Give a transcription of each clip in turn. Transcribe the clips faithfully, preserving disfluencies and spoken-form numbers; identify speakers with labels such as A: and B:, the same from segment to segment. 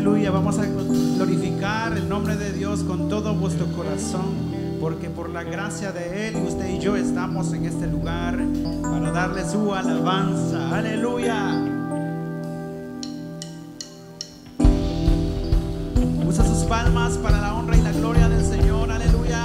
A: Aleluya, vamos a glorificar el nombre de Dios con todo vuestro corazón, porque por la gracia de Él, usted y yo estamos en este lugar para darle su alabanza. Aleluya. Usa sus palmas para la honra y la gloria del Señor. Aleluya.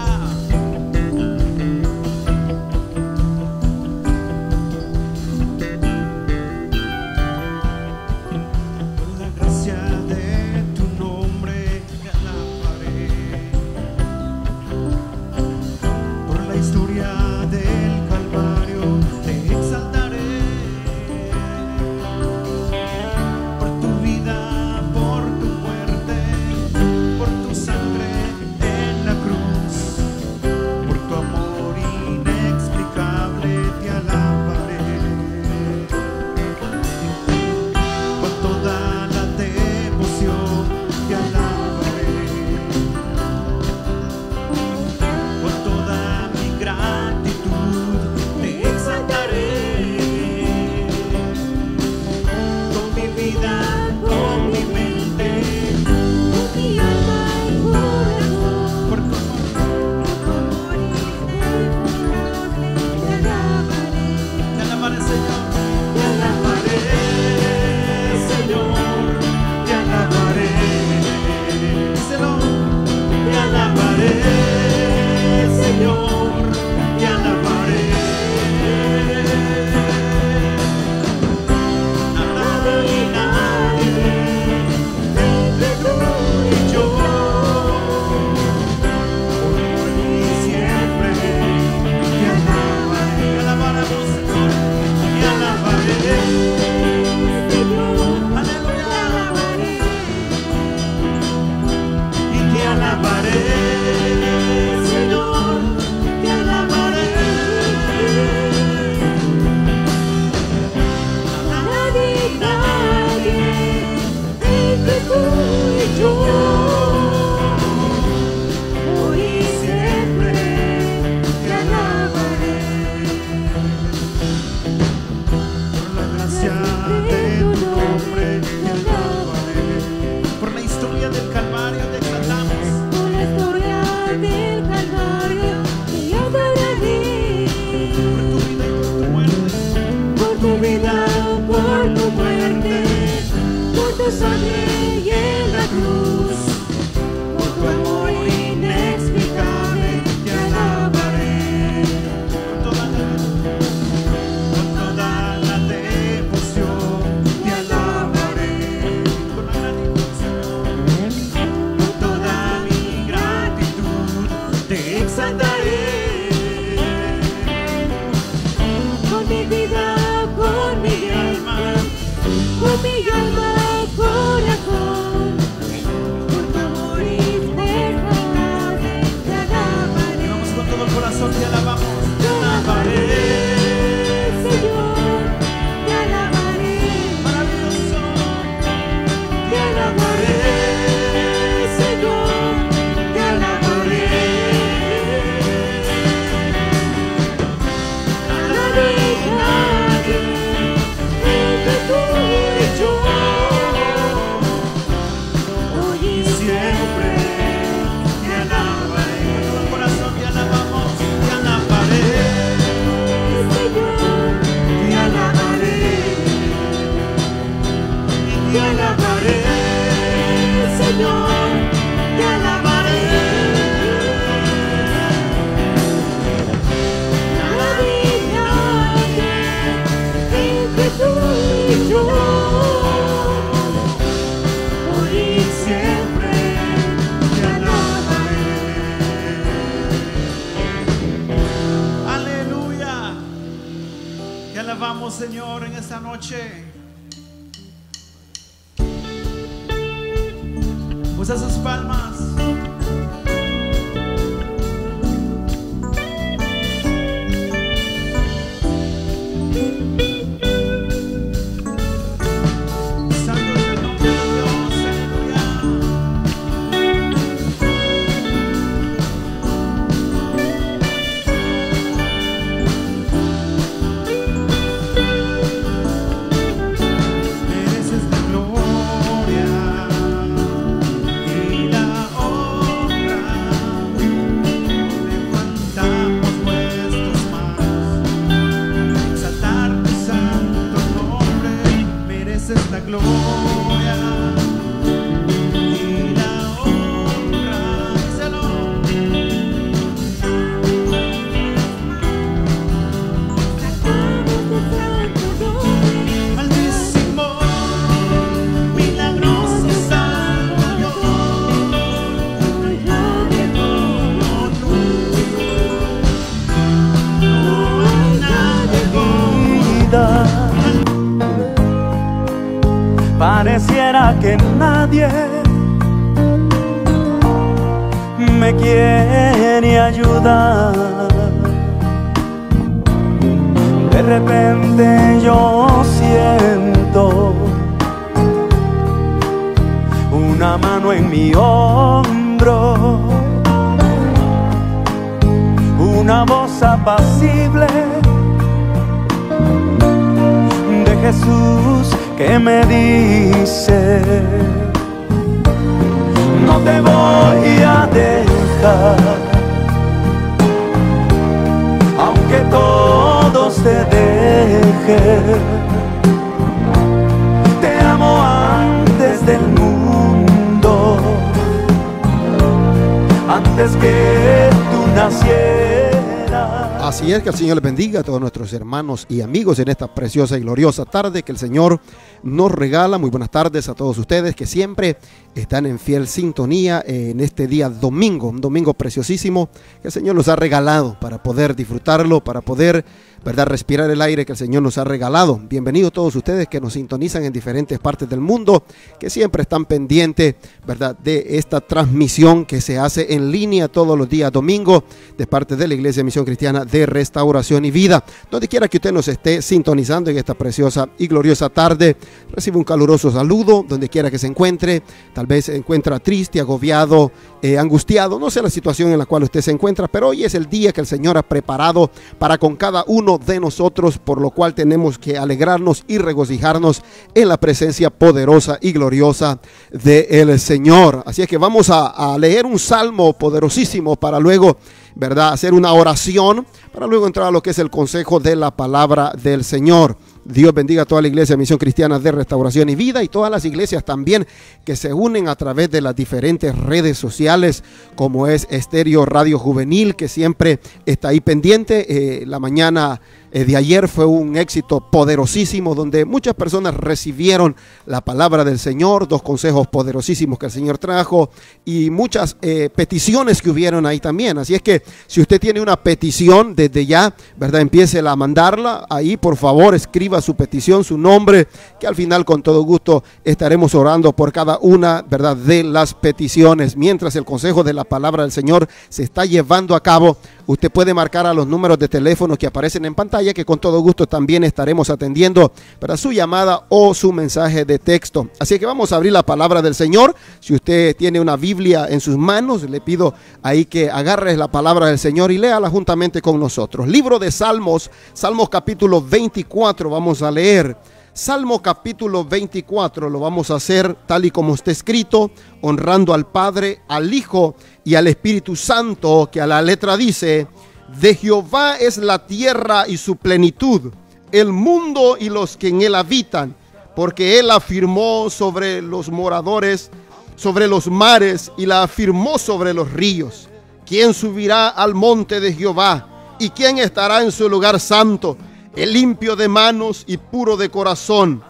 B: Señor, en esta noche. Usa sus palmas.
A: Mereces la gloria.
C: nadie me quiere ayudar. De repente yo siento una mano en mi hombro, una voz apacible de Jesús que me dice: no te voy a dejar, aunque todos te dejen. Te amo antes del mundo, antes que tú nacieras.
D: Así es, que el Señor les bendiga a todos nuestros hermanos y amigos en esta preciosa y gloriosa tarde que el Señor nos regala. Muy buenas tardes a todos ustedes que siempre están en fiel sintonía en este día domingo, un domingo preciosísimo que el Señor nos ha regalado para poder disfrutarlo, para poder, ¿verdad?, respirar el aire que el Señor nos ha regalado. Bienvenidos todos ustedes que nos sintonizan en diferentes partes del mundo, que siempre están pendientes, ¿verdad?, de esta transmisión que se hace en línea todos los días domingo de parte de la Iglesia de Misión Cristiana de Restauración y Vida. Donde quiera que usted nos esté sintonizando en esta preciosa y gloriosa tarde, recibe un caluroso saludo donde quiera que se encuentre. Tal vez se encuentra triste, agobiado, eh, angustiado, no sé la situación en la cual usted se encuentra, pero hoy es el día que el Señor ha preparado para con cada uno de nosotros, por lo cual tenemos que alegrarnos y regocijarnos en la presencia poderosa y gloriosa del Señor. Así es que vamos a, a leer un salmo poderosísimo para luego, ¿verdad?, hacer una oración, para luego entrar a lo que es el consejo de la palabra del Señor. Dios bendiga a toda la Iglesia de Misión Cristiana de Restauración y Vida y todas las iglesias también que se unen a través de las diferentes redes sociales, como es Estéreo Radio Juvenil, que siempre está ahí pendiente. Eh, la mañana eh, de ayer fue un éxito poderosísimo, donde muchas personas recibieron la palabra del Señor, dos consejos poderosísimos que el Señor trajo y muchas eh, peticiones que hubieron ahí también. Así es que si usted tiene una petición, desde ya, ¿verdad?, empiece a mandarla ahí, por favor, escriba su petición, su nombre, que al final con todo gusto estaremos orando por cada una, ¿verdad?, de las peticiones. Mientras el consejo de la palabra del Señor se está llevando a cabo, usted puede marcar a los números de teléfono que aparecen en pantalla, que con todo gusto también estaremos atendiendo para su llamada o su mensaje de texto. Así que vamos a abrir la palabra del Señor. Si usted tiene una Biblia en sus manos, le pido ahí que agarre la palabra del Señor y léala juntamente con nosotros. Libro de Salmos, Salmos capítulo veinticuatro, vamos a leer. Salmo capítulo veinticuatro, lo vamos a hacer tal y como está escrito, honrando al Padre, al Hijo y al Espíritu Santo, que a la letra dice: de Jehová es la tierra y su plenitud, el mundo y los que en él habitan, porque él afirmó sobre los moradores, sobre los mares, y la afirmó sobre los ríos. ¿Quién subirá al monte de Jehová? ¿Y quién estará en su lugar santo? El limpio de manos y puro de corazón,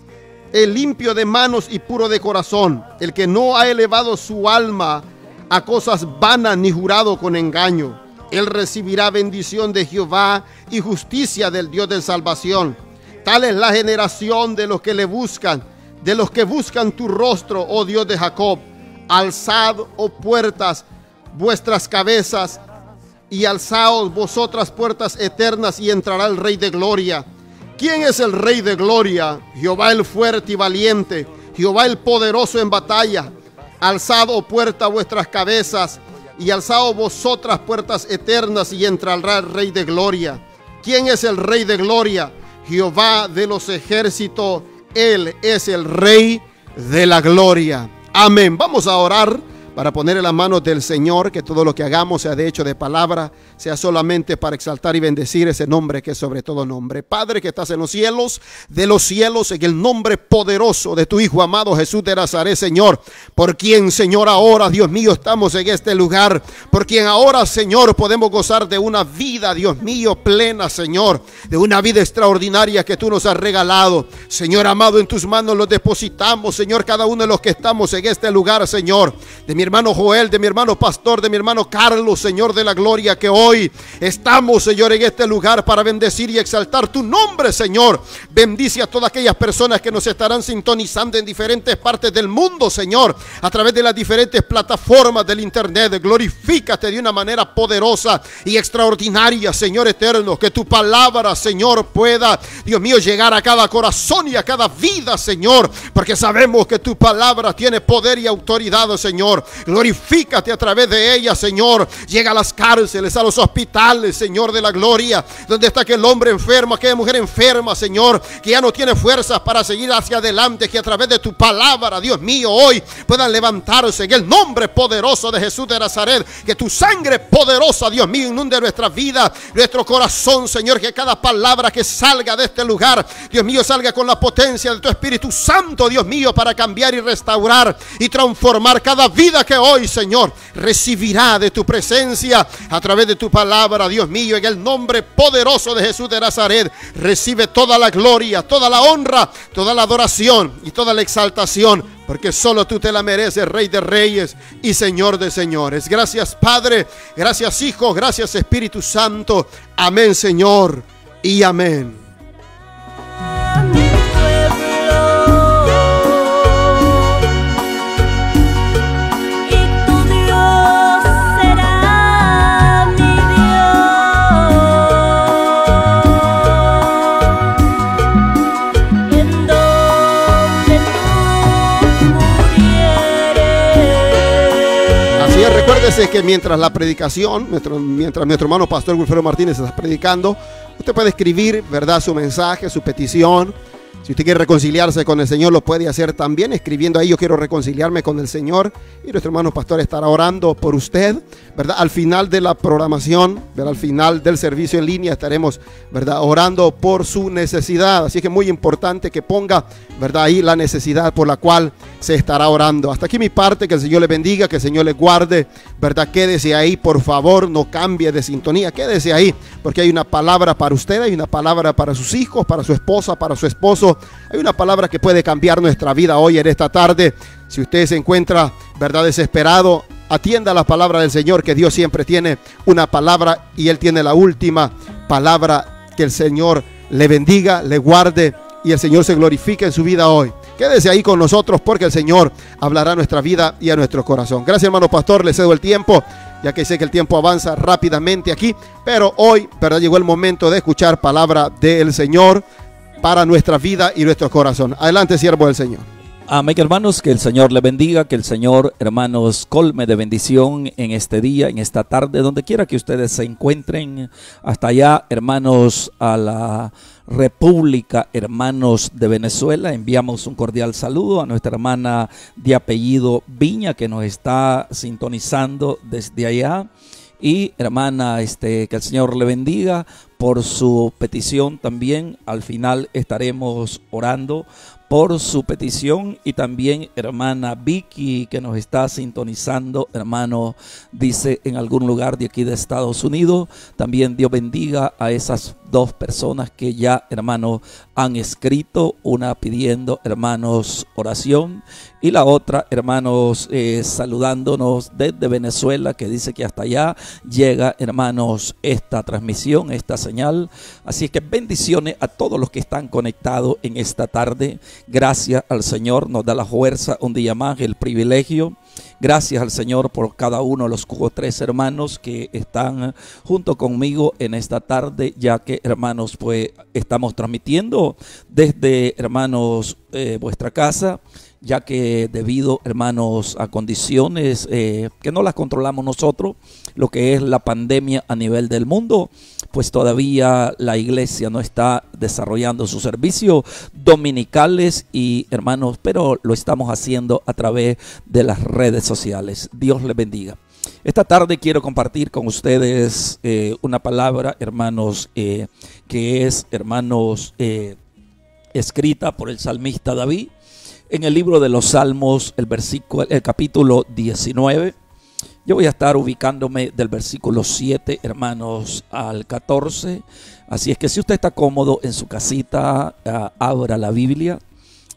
D: el limpio de manos y puro de corazón, el que no ha elevado su alma a cosas vanas ni jurado con engaño. Él recibirá bendición de Jehová y justicia del Dios de salvación. Tal es la generación de los que le buscan, de los que buscan tu rostro, oh Dios de Jacob. Alzad, oh puertas, vuestras cabezas, y alzaos vosotras puertas eternas, y entrará el Rey de Gloria. ¿Quién es el Rey de Gloria? Jehová el fuerte y valiente, Jehová el poderoso en batalla. Alzad, oh puerta, vuestras cabezas, y alzaos vosotras puertas eternas, y entrará el Rey de Gloria. ¿Quién es el Rey de Gloria? Jehová de los ejércitos, Él es el Rey de la Gloria. Amén. Vamos a orar para poner en las manos del Señor, que todo lo que hagamos sea de hecho de palabra, sea solamente para exaltar y bendecir ese nombre que es sobre todo nombre. Padre que estás en los cielos, de los cielos, en el nombre poderoso de tu Hijo amado Jesús de Nazaret, Señor, por quien, Señor, ahora, Dios mío, estamos en este lugar, por quien ahora, Señor, podemos gozar de una vida, Dios mío, plena, Señor, de una vida extraordinaria que tú nos has regalado. Señor amado, en tus manos los depositamos, Señor, cada uno de los que estamos en este lugar, Señor, de mi hermano Joel, de mi hermano Pastor, de mi hermano Carlos, Señor de la gloria, que hoy estamos, Señor, en este lugar para bendecir y exaltar tu nombre, Señor. Bendice a todas aquellas personas que nos estarán sintonizando en diferentes partes del mundo, Señor, a través de las diferentes plataformas del internet. Glorifícate de una manera poderosa y extraordinaria, Señor eterno, que tu palabra, Señor, pueda, Dios mío, llegar a cada corazón y a cada vida, Señor, porque sabemos que tu palabra tiene poder y autoridad, Señor. Glorifícate a través de ella, Señor. Llega a las cárceles, a los hospitales, Señor de la gloria, donde está aquel hombre enfermo, aquella mujer enferma, Señor, que ya no tiene fuerzas para seguir hacia adelante, que a través de tu palabra, Dios mío, hoy puedan levantarse en el nombre poderoso de Jesús de Nazaret. Que tu sangre poderosa, Dios mío, inunde nuestra vida, nuestro corazón, Señor. Que cada palabra que salga de este lugar, Dios mío, salga con la potencia de tu Espíritu Santo, Dios mío, para cambiar y restaurar y transformar cada vida que hoy, Señor, recibirá de tu presencia a través de tu palabra, Dios mío. En el nombre poderoso de Jesús de Nazaret, recibe toda la gloria, toda la honra, toda la adoración y toda la exaltación, porque solo tú te la mereces, Rey de Reyes y Señor de Señores. Gracias, Padre, gracias, Hijo, gracias, Espíritu Santo. Amén, Señor, y amén. Recuérdese que mientras la predicación, nuestro, mientras nuestro hermano Pastor Wilfredo Martínez está predicando, usted puede escribir, ¿verdad?, su mensaje, su petición. Si usted quiere reconciliarse con el Señor, lo puede hacer también escribiendo ahí: yo quiero reconciliarme con el Señor. Y nuestro hermano Pastor estará orando por usted, ¿verdad? Al final de la programación, ¿verdad?, al final del servicio en línea, estaremos, ¿verdad?, orando por su necesidad. Así que es muy importante que ponga, ¿verdad?, ahí la necesidad por la cual se estará orando. Hasta aquí mi parte. Que el Señor le bendiga, que el Señor le guarde, ¿verdad? Quédese ahí, por favor, no cambie de sintonía. Quédese ahí, porque hay una palabra para usted, hay una palabra para sus hijos, para su esposa, para su esposo. Hay una palabra que puede cambiar nuestra vida hoy, en esta tarde. Si usted se encuentra, ¿verdad?, desesperado, atienda la palabra del Señor, que Dios siempre tiene una palabra y Él tiene la última palabra. Que el Señor le bendiga, le guarde y el Señor se glorifique en su vida hoy. Quédese ahí con nosotros, porque el Señor hablará a nuestra vida y a nuestro corazón. Gracias, hermano Pastor, le cedo el tiempo, ya que sé que el tiempo avanza rápidamente aquí, pero hoy, ¿verdad?, llegó el momento de escuchar palabra del Señor para nuestra vida y nuestro corazón. Adelante, siervo del Señor.
E: Amén, hermanos, que el Señor le bendiga, que el Señor, hermanos, colme de bendición en este día, en esta tarde, donde quiera que ustedes se encuentren. Hasta allá, hermanos, a la República, hermanos de Venezuela, enviamos un cordial saludo a nuestra hermana de apellido Viña, que nos está sintonizando desde allá. Y hermana, este, que el Señor le bendiga por su petición también. Al final estaremos orando por su petición. Y también hermana Vicky, que nos está sintonizando, hermano, dice en algún lugar de aquí de Estados Unidos. También Dios bendiga a esas dos personas que ya, hermano, han escrito, una pidiendo, hermanos, oración, y la otra, hermanos, eh, saludándonos desde Venezuela, que dice que hasta allá llega, hermanos, esta transmisión, esta señal. Así que bendiciones a todos los que están conectados en esta tarde. Gracias al Señor, nos da la fuerza un día más, el privilegio. Gracias al Señor por cada uno de los tres hermanos que están junto conmigo en esta tarde, ya que, hermanos, pues estamos transmitiendo desde, hermanos, eh, vuestra casa, ya que debido, hermanos, a condiciones eh, que no las controlamos nosotros, lo que es la pandemia a nivel del mundo, pues todavía la iglesia no está desarrollando sus servicios dominicales y, hermanos, pero lo estamos haciendo a través de las redes sociales. Dios les bendiga. Esta tarde quiero compartir con ustedes eh, una palabra, hermanos, eh, que es, hermanos, eh, escrita por el salmista David en el libro de los Salmos, el versículo, el capítulo diecinueve. Yo voy a estar ubicándome del versículo siete, hermanos, al catorce. Así es que si usted está cómodo en su casita, uh, abra la Biblia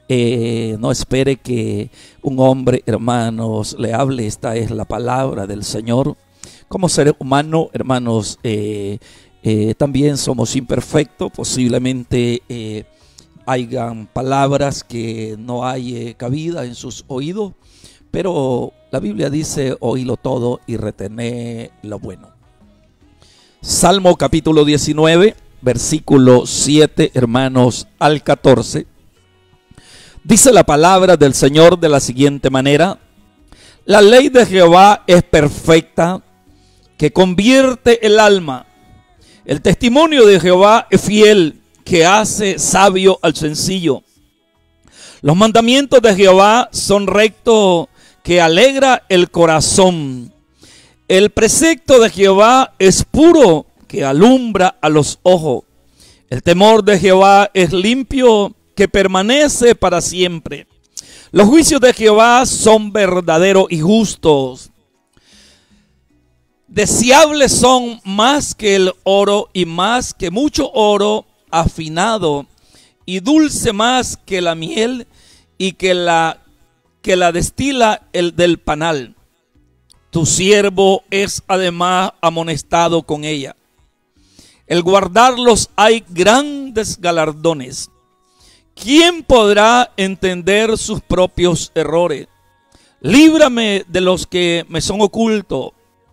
E: Eh, no espere que un hombre, hermanos, le hable. Esta es la palabra del Señor. Como ser humano, hermanos, eh, eh, también somos imperfectos. Posiblemente eh, hayan palabras que no hay eh, cabida en sus oídos, pero la Biblia dice: oílo todo y retené lo bueno. Salmo capítulo diecinueve, versículo siete, hermanos, al catorce. Dice la palabra del Señor de la siguiente manera: la ley de Jehová es perfecta, que convierte el alma. El testimonio de Jehová es fiel, que hace sabio al sencillo. Los mandamientos de Jehová son rectos, que alegra el corazón. El precepto de Jehová es puro, que alumbra a los ojos. El temor de Jehová es limpio, que permanece para siempre. Los juicios de Jehová son verdaderos y justos. Deseables son más que el oro, y más que mucho oro afinado, y dulce más que la miel, y que la, que la destila el del panal. Tu siervo es además amonestado con ella. El guardarlos hay grandes galardones. ¿Quién podrá entender sus propios errores? Líbrame de los que me son ocultos.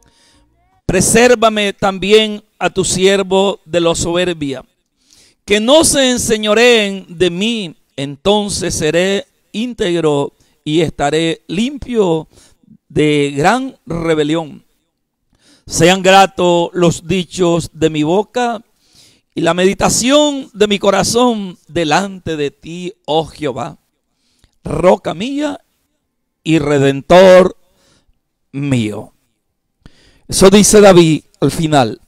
E: Presérvame también a tu siervo de la soberbia. Que no se enseñoreen de mí, entonces seré íntegro y estaré limpio de gran rebelión. Sean gratos los dichos de mi boca y la meditación de mi corazón delante de ti, oh Jehová, roca mía y redentor mío. Eso dice David al final: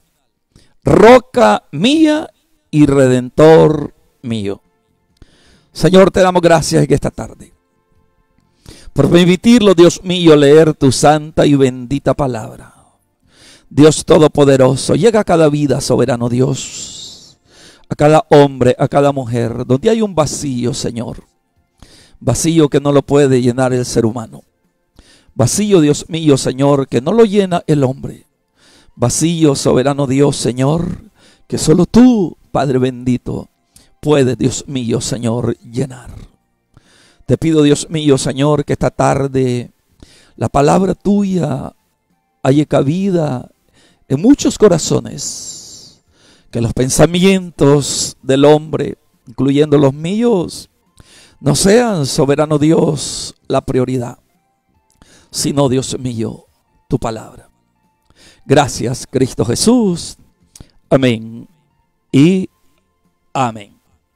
E: roca mía y redentor mío. Señor, te damos gracias en esta tarde por permitirlo, Dios mío, leer tu santa y bendita palabra. Dios Todopoderoso, llega a cada vida, soberano Dios, a cada hombre, a cada mujer, donde hay un vacío, Señor, vacío que no lo puede llenar el ser humano, vacío, Dios mío, Señor, que no lo llena el hombre, vacío, soberano Dios, Señor, que solo tú, Padre bendito, puedes, Dios mío, Señor, llenar. Te pido, Dios mío, Señor, que esta tarde la palabra tuya haya cabida en muchos corazones, que los pensamientos del hombre, incluyendo los míos, no sean, soberano Dios, la prioridad, sino, Dios mío, tu palabra. Gracias, Cristo Jesús. Amén y amén.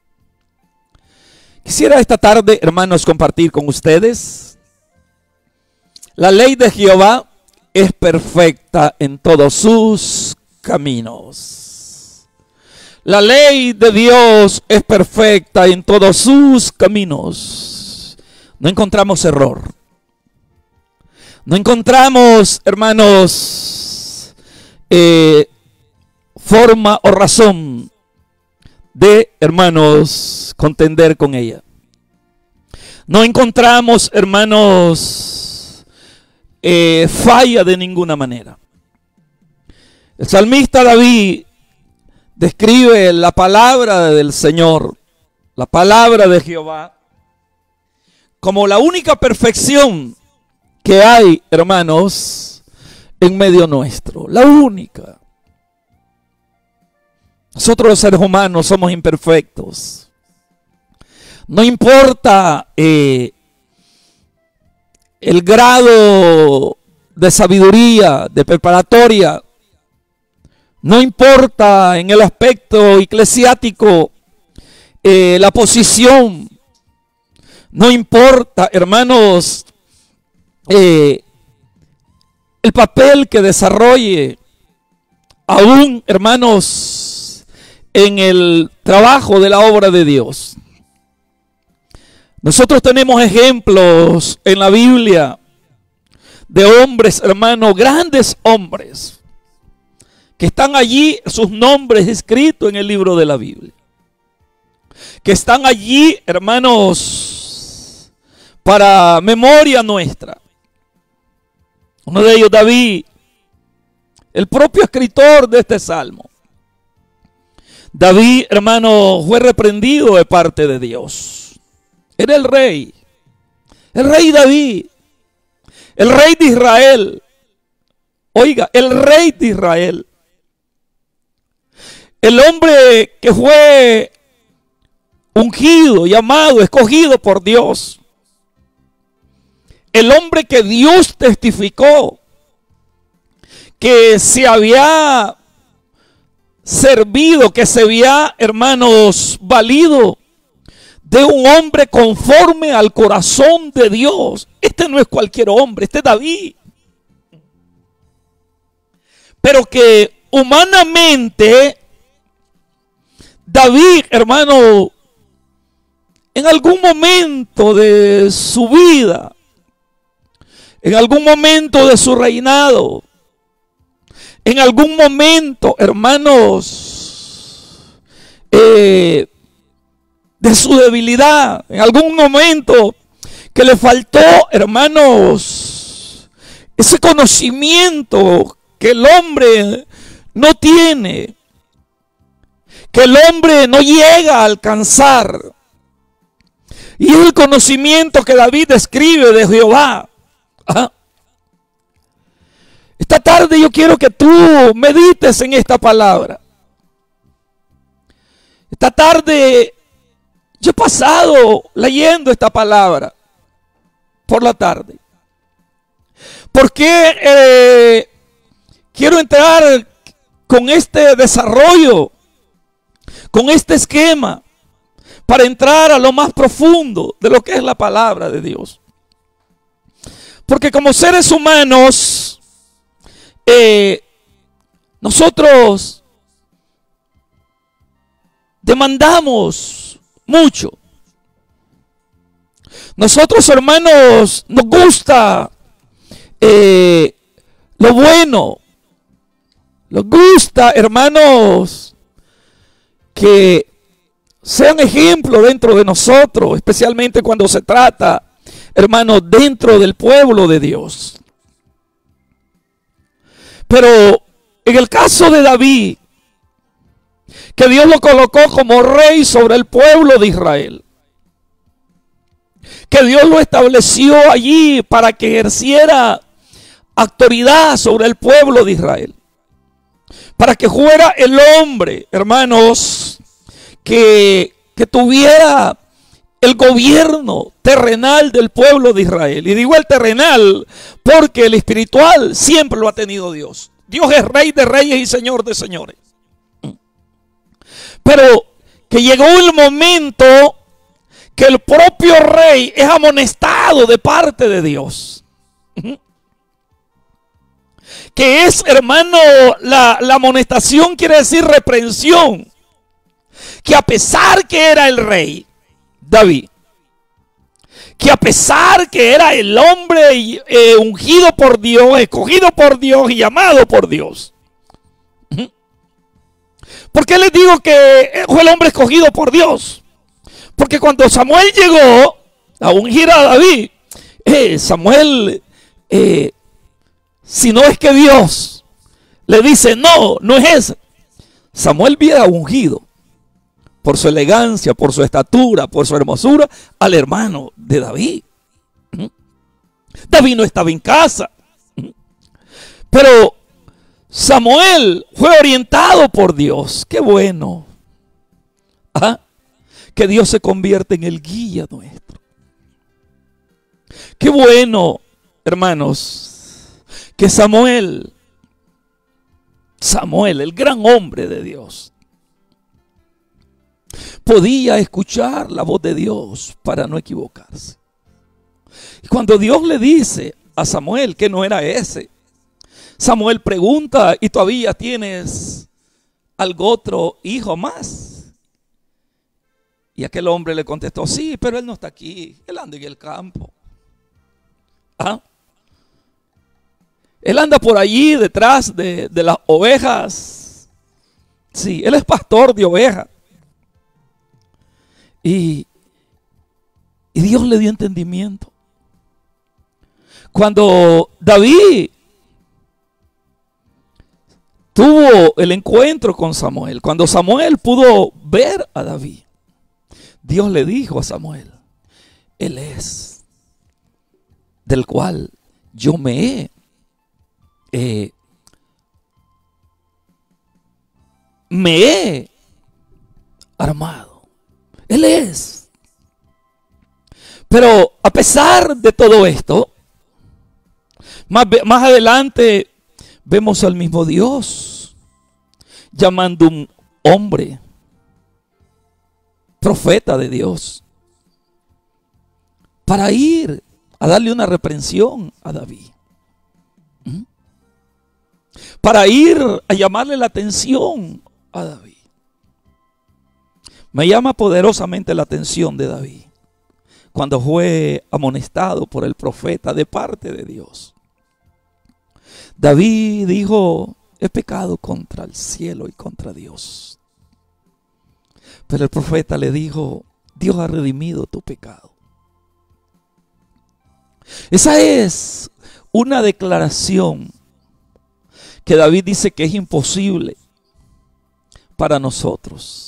E: Quisiera esta tarde, hermanos, compartir con ustedes: la ley de Jehová es perfecta en todos sus caminos. La ley de Dios es perfecta en todos sus caminos. No encontramos error. No encontramos, hermanos, eh, forma o razón de, hermanos, contender con ella. No encontramos, hermanos, eh, falla de ninguna manera. El salmista David describe la palabra del Señor, la palabra de Jehová, como la única perfección que hay, hermanos, en medio nuestro. La única. Nosotros los seres humanos somos imperfectos. No importa eh, el grado de sabiduría, de preparatoria. No importa en el aspecto eclesiástico eh, la posición. No importa, hermanos, eh, el papel que desarrolle. Aún, hermanos, en el trabajo de la obra de Dios. Nosotros tenemos ejemplos en la Biblia de hombres, hermanos, grandes hombres, que están allí, sus nombres escritos en el libro de la Biblia. Que están allí, hermanos, para memoria nuestra. Uno de ellos, David, el propio escritor de este salmo. David, hermano, fue reprendido de parte de Dios. Era el rey, el rey David, el rey de Israel. Oiga, el rey de Israel. El hombre que fue ungido, llamado, escogido por Dios. El hombre que Dios testificó que se había servido, que se había, hermanos, valido de un hombre conforme al corazón de Dios. Este no es cualquier hombre, este es David. Pero que humanamente David, hermano, en algún momento de su vida, en algún momento de su reinado, en algún momento, hermanos, eh, de su debilidad, en algún momento que le faltó, hermanos, ese conocimiento que el hombre no tiene, que el hombre no llega a alcanzar. Y es el conocimiento que David describe de Jehová. Ajá. Esta tarde yo quiero que tú medites en esta palabra. Esta tarde yo he pasado leyendo esta palabra por la tarde. Porque eh, quiero entrar con este desarrollo, con este esquema, para entrar a lo más profundo de lo que es la palabra de Dios. Porque como seres humanos, eh, nosotros demandamos mucho. Nosotros, hermanos, nos gusta eh, lo bueno. Nos gusta, hermanos, que sean ejemplo dentro de nosotros, especialmente cuando se trata, hermanos, dentro del pueblo de Dios. Pero en el caso de David, que Dios lo colocó como rey sobre el pueblo de Israel, que Dios lo estableció allí para que ejerciera autoridad sobre el pueblo de Israel, para que fuera el hombre, hermanos, que, que tuviera el gobierno terrenal del pueblo de Israel. Y digo el terrenal porque el espiritual siempre lo ha tenido Dios. Dios es rey de reyes y señor de señores. Pero que llegó el momento que el propio rey es amonestado de parte de Dios. Que es, hermano, la, la amonestación quiere decir reprensión. Que a pesar que era el rey David, que a pesar que era el hombre eh, ungido por Dios, escogido por Dios y llamado por Dios. ¿Por qué les digo que fue el hombre escogido por Dios? Porque cuando Samuel llegó a ungir a David, eh, Samuel, eh, si no es que Dios le dice no, no es ese, Samuel hubiera ungido por su elegancia, por su estatura, por su hermosura, al hermano de David. David no estaba en casa, pero Samuel fue orientado por Dios. Qué bueno. ¿Ah? Que Dios se convierte en el guía nuestro. Qué bueno, hermanos, que Samuel, Samuel, el gran hombre de Dios, podía escuchar la voz de Dios para no equivocarse. Y cuando Dios le dice a Samuel que no era ese, Samuel pregunta: ¿y todavía tienes algún otro hijo más? Y aquel hombre le contestó: sí, pero él no está aquí, él anda en el campo. ¿Ah? Él anda por allí detrás de, de las ovejas. Sí, él es pastor de ovejas. Y, y Dios le dio entendimiento. Cuando David tuvo el encuentro con Samuel, cuando Samuel pudo ver a David, Dios le dijo a Samuel: Él es del cual yo me he eh, me he armado. Él es. Pero a pesar de todo esto, más, más adelante vemos al mismo Dios llamando un hombre, profeta de Dios, para ir a darle una reprensión a David, ¿Mm? para ir a llamarle la atención a David. Me llama poderosamente la atención de David cuando fue amonestado por el profeta de parte de Dios. David dijo: he pecado contra el cielo y contra Dios. Pero el profeta le dijo: Dios ha redimido tu pecado. Esa es una declaración que David dice que es imposible para nosotros.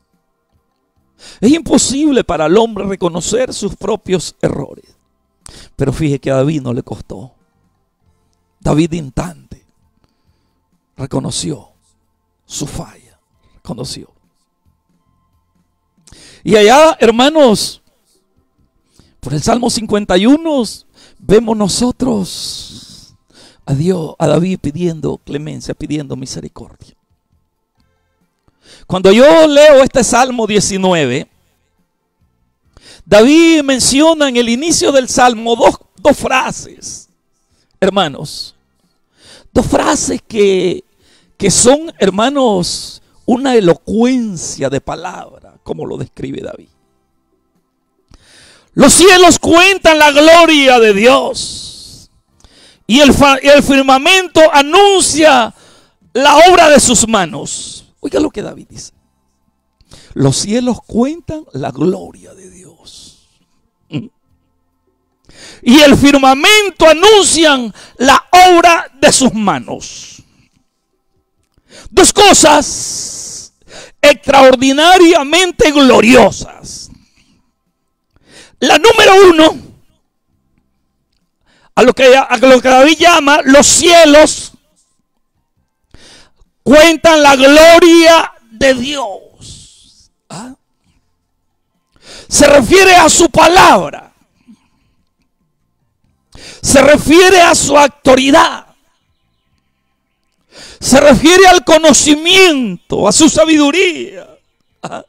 E: Es imposible para el hombre reconocer sus propios errores. Pero fíjese que a David no le costó. David de instante reconoció su falla, reconoció. Y allá, hermanos, por el Salmo cincuenta y uno vemos nosotros a Dios, a David pidiendo clemencia, pidiendo misericordia. Cuando yo leo este Salmo diecinueve, David menciona en el inicio del Salmo dos, dos frases, hermanos. Dos frases que, que son, hermanos, una elocuencia de palabra, como lo describe David. Los cielos cuentan la gloria de Dios, y el, el firmamento anuncia la obra de sus manos. Oiga lo que David dice: los cielos cuentan la gloria de Dios, y el firmamento anuncian la obra de sus manos. Dos cosas extraordinariamente gloriosas. La número uno, a lo que, a lo que David llama los cielos cuentan la gloria de Dios. ¿Ah? Se refiere a su palabra. Se refiere a su autoridad. Se refiere al conocimiento, a su sabiduría. ¿Ah?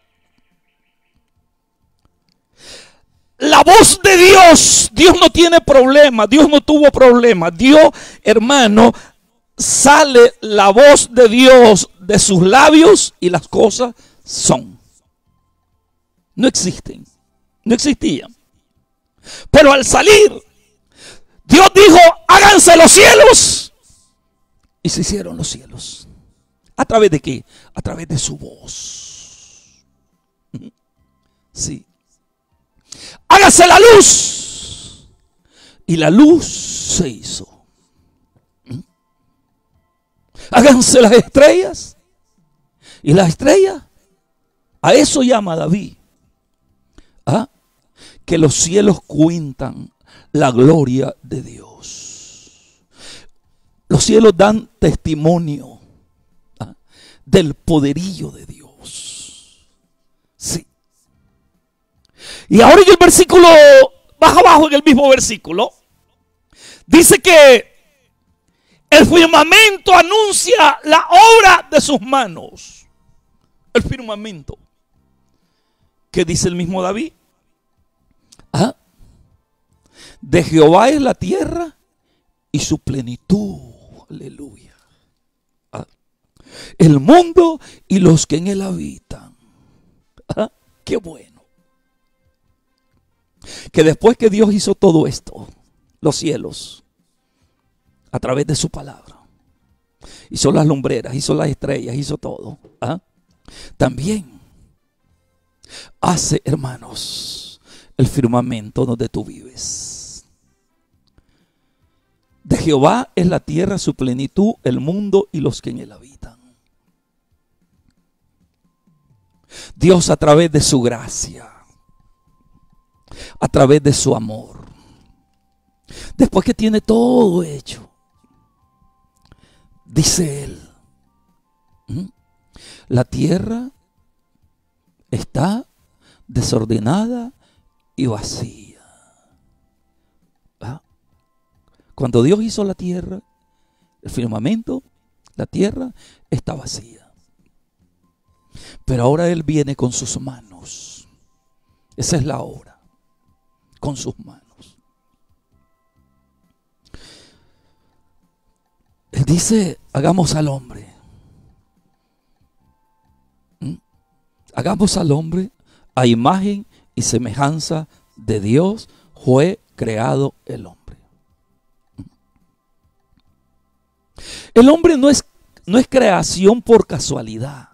E: La voz de Dios, Dios no tiene problema, Dios no tuvo problema. Dios, hermano, sale la voz de Dios de sus labios y las cosas son. No existen, no existían. Pero al salir, Dios dijo: háganse los cielos. Y se hicieron los cielos. ¿A través de qué? A través de su voz. Sí. Hágase la luz. Y la luz se hizo. Háganse las estrellas. Y las estrellas. A eso llama David. ¿Ah? Que los cielos cuentan la gloria de Dios. Los cielos dan testimonio, ¿ah?, del poderío de Dios. Sí. Y ahora en el versículo, más abajo en el mismo versículo, dice que el firmamento anuncia la obra de sus manos. El firmamento. ¿Qué dice el mismo David? ¿Ah? De Jehová es la tierra y su plenitud. Aleluya. ¿Ah? El mundo y los que en él habitan. ¿Ah? Qué bueno. Que después que Dios hizo todo esto, los cielos, a través de su palabra, hizo las lumbreras, hizo las estrellas, hizo todo. ¿Ah? También hace, hermanos, el firmamento donde tú vives. De Jehová es la tierra, su plenitud, el mundo y los que en él habitan. Dios, a través de su gracia, a través de su amor, después que tiene todo hecho, dice él, ¿Mm? la tierra está desordenada y vacía. ¿Ah? Cuando Dios hizo la tierra, el firmamento, la tierra está vacía. Pero ahora Él viene con sus manos. Esa es la obra, con sus manos. Él dice, hagamos al hombre. ¿Mm? Hagamos al hombre a imagen y semejanza de Dios fue creado el hombre. El hombre no es, no es creación por casualidad.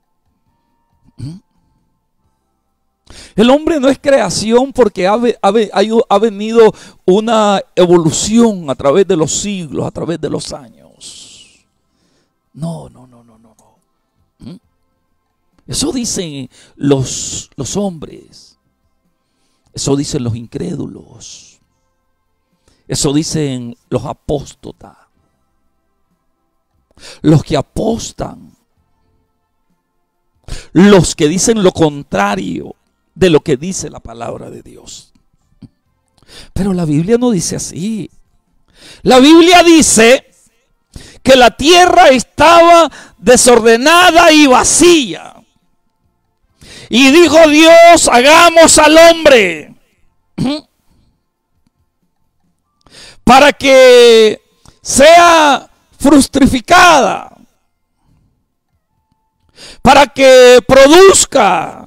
E: El hombre no es creación porque ha, ha, ha venido una evolución a través de los siglos, a través de los años. No, no, no, no, no. no. Eso dicen los, los hombres. Eso dicen los incrédulos. Eso dicen los apóstatas. Los que apostan. Los que dicen lo contrario de lo que dice la palabra de Dios. Pero la Biblia no dice así. La Biblia dice que la tierra estaba desordenada y vacía. Y dijo Dios, hagamos al hombre para que sea fructificada, para que produzca,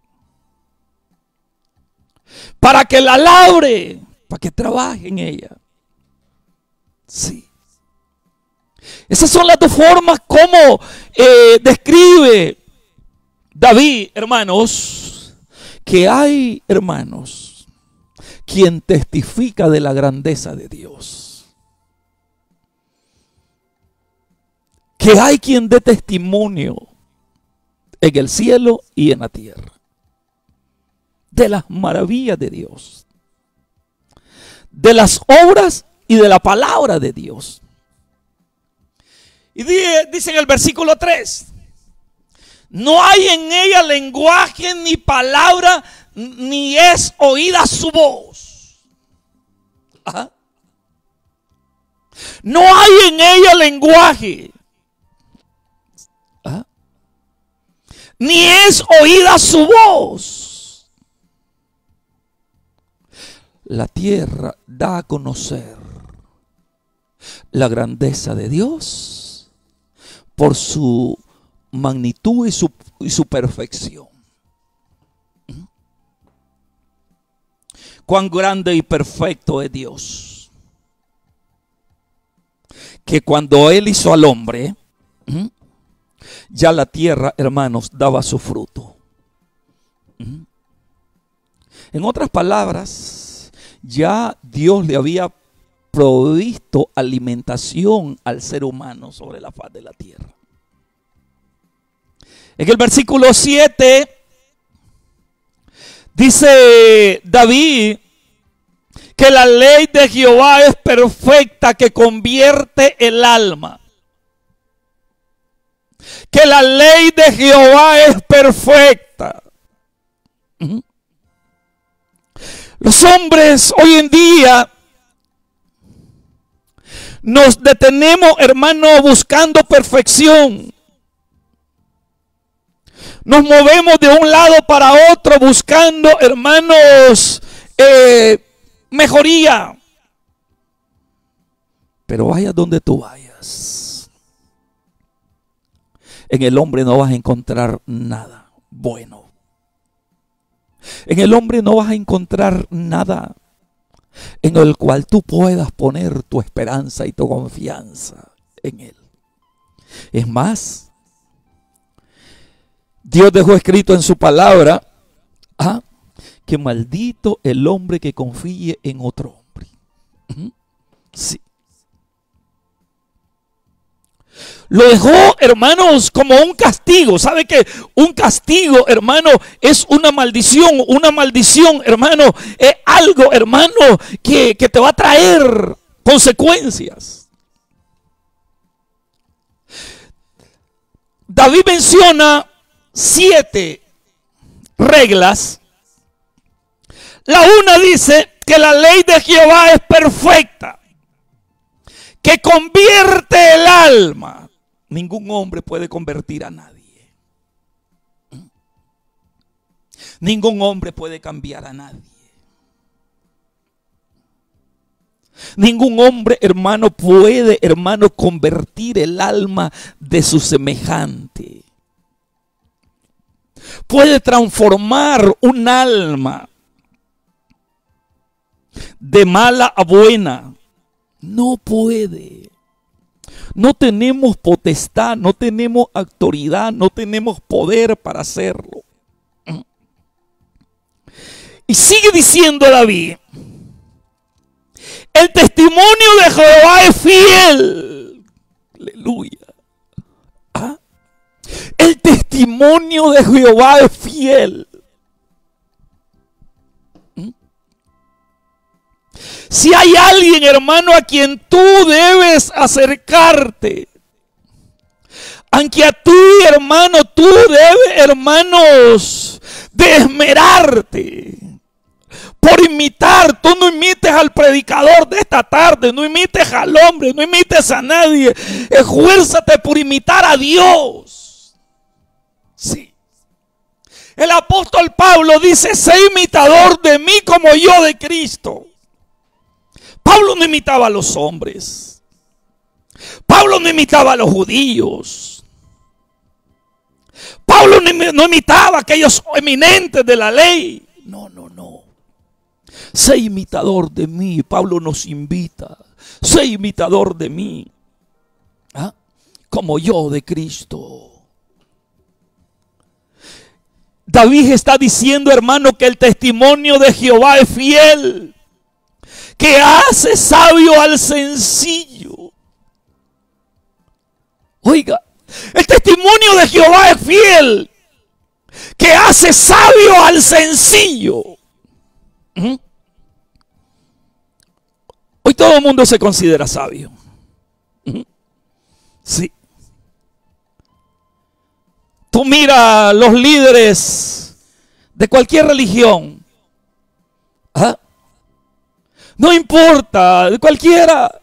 E: para que la labre, para que trabaje en ella. Sí. Esas son las dos formas como eh, describe David, hermanos, que hay, hermanos, quien testifica de la grandeza de Dios. Que hay quien dé testimonio en el cielo y en la tierra de las maravillas de Dios, de las obras y de la palabra de Dios. Y dice en el versículo tres, no hay en ella lenguaje ni palabra, ni es oída su voz. Ajá. No hay en ella lenguaje, ajá, ni es oída su voz. La tierra da a conocer la grandeza de Dios por su magnitud y su, y su perfección. ¿Mm? Cuán grande y perfecto es Dios, que cuando Él hizo al hombre, ¿Mm? ya la tierra, hermanos, daba su fruto. ¿Mm? En otras palabras, ya Dios le había provisto alimentación al ser humano sobre la faz de la tierra. En el versículo siete dice David que la ley de Jehová es perfecta, que convierte el alma. Que la ley de Jehová es perfecta. Uh-huh. Los hombres hoy en día nos detenemos, hermano, buscando perfección. Nos movemos de un lado para otro buscando, hermanos, eh, mejoría. Pero vaya donde tú vayas, en el hombre no vas a encontrar nada bueno. En el hombre no vas a encontrar nada en el cual tú puedas poner tu esperanza y tu confianza en él. Es más, Dios dejó escrito en su palabra, ¿ah?, que maldito el hombre que confíe en otro hombre. Uh-huh. Sí. Lo dejó, hermanos, como un castigo. ¿Sabe que un castigo, hermano, es una maldición? Una maldición, hermano, es algo, hermano, que, que te va a traer consecuencias. David menciona siete reglas. La una dice que la ley de Jehová es perfecta, que convierte el alma. Ningún hombre puede convertir a nadie. Ningún hombre puede cambiar a nadie. Ningún hombre, hermano, puede, hermano, convertir el alma de su semejante. Puede transformar un alma de mala a buena. No puede. No tenemos potestad, no tenemos autoridad, no tenemos poder para hacerlo. Y sigue diciendo David: el testimonio de Jehová es fiel. Aleluya. ¿Ah? El testimonio de Jehová es fiel. ¿Mm? Si hay alguien, hermano, a quien tú debes acercarte, aunque a ti, hermano, tú debes, hermanos, de esmerarte por imitar. Tú no imites al predicador de esta tarde, no imites al hombre, no imites a nadie. Esfuérzate por imitar a Dios. Sí. El apóstol Pablo dice: sé imitador de mí como yo de Cristo. Pablo no imitaba a los hombres. Pablo no imitaba a los judíos. Pablo no imitaba a aquellos eminentes de la ley. No, no, no. Sé imitador de mí. Pablo nos invita. Sé imitador de mí. ¿Ah? Como yo de Cristo. David está diciendo, hermano, que el testimonio de Jehová es fiel, que hace sabio al sencillo. Oiga, el testimonio de Jehová es fiel, que hace sabio al sencillo. ¿Mm? Hoy todo el mundo se considera sabio. ¿Mm? Sí. Tú mira los líderes de cualquier religión. ¿Ah? No importa, de cualquiera.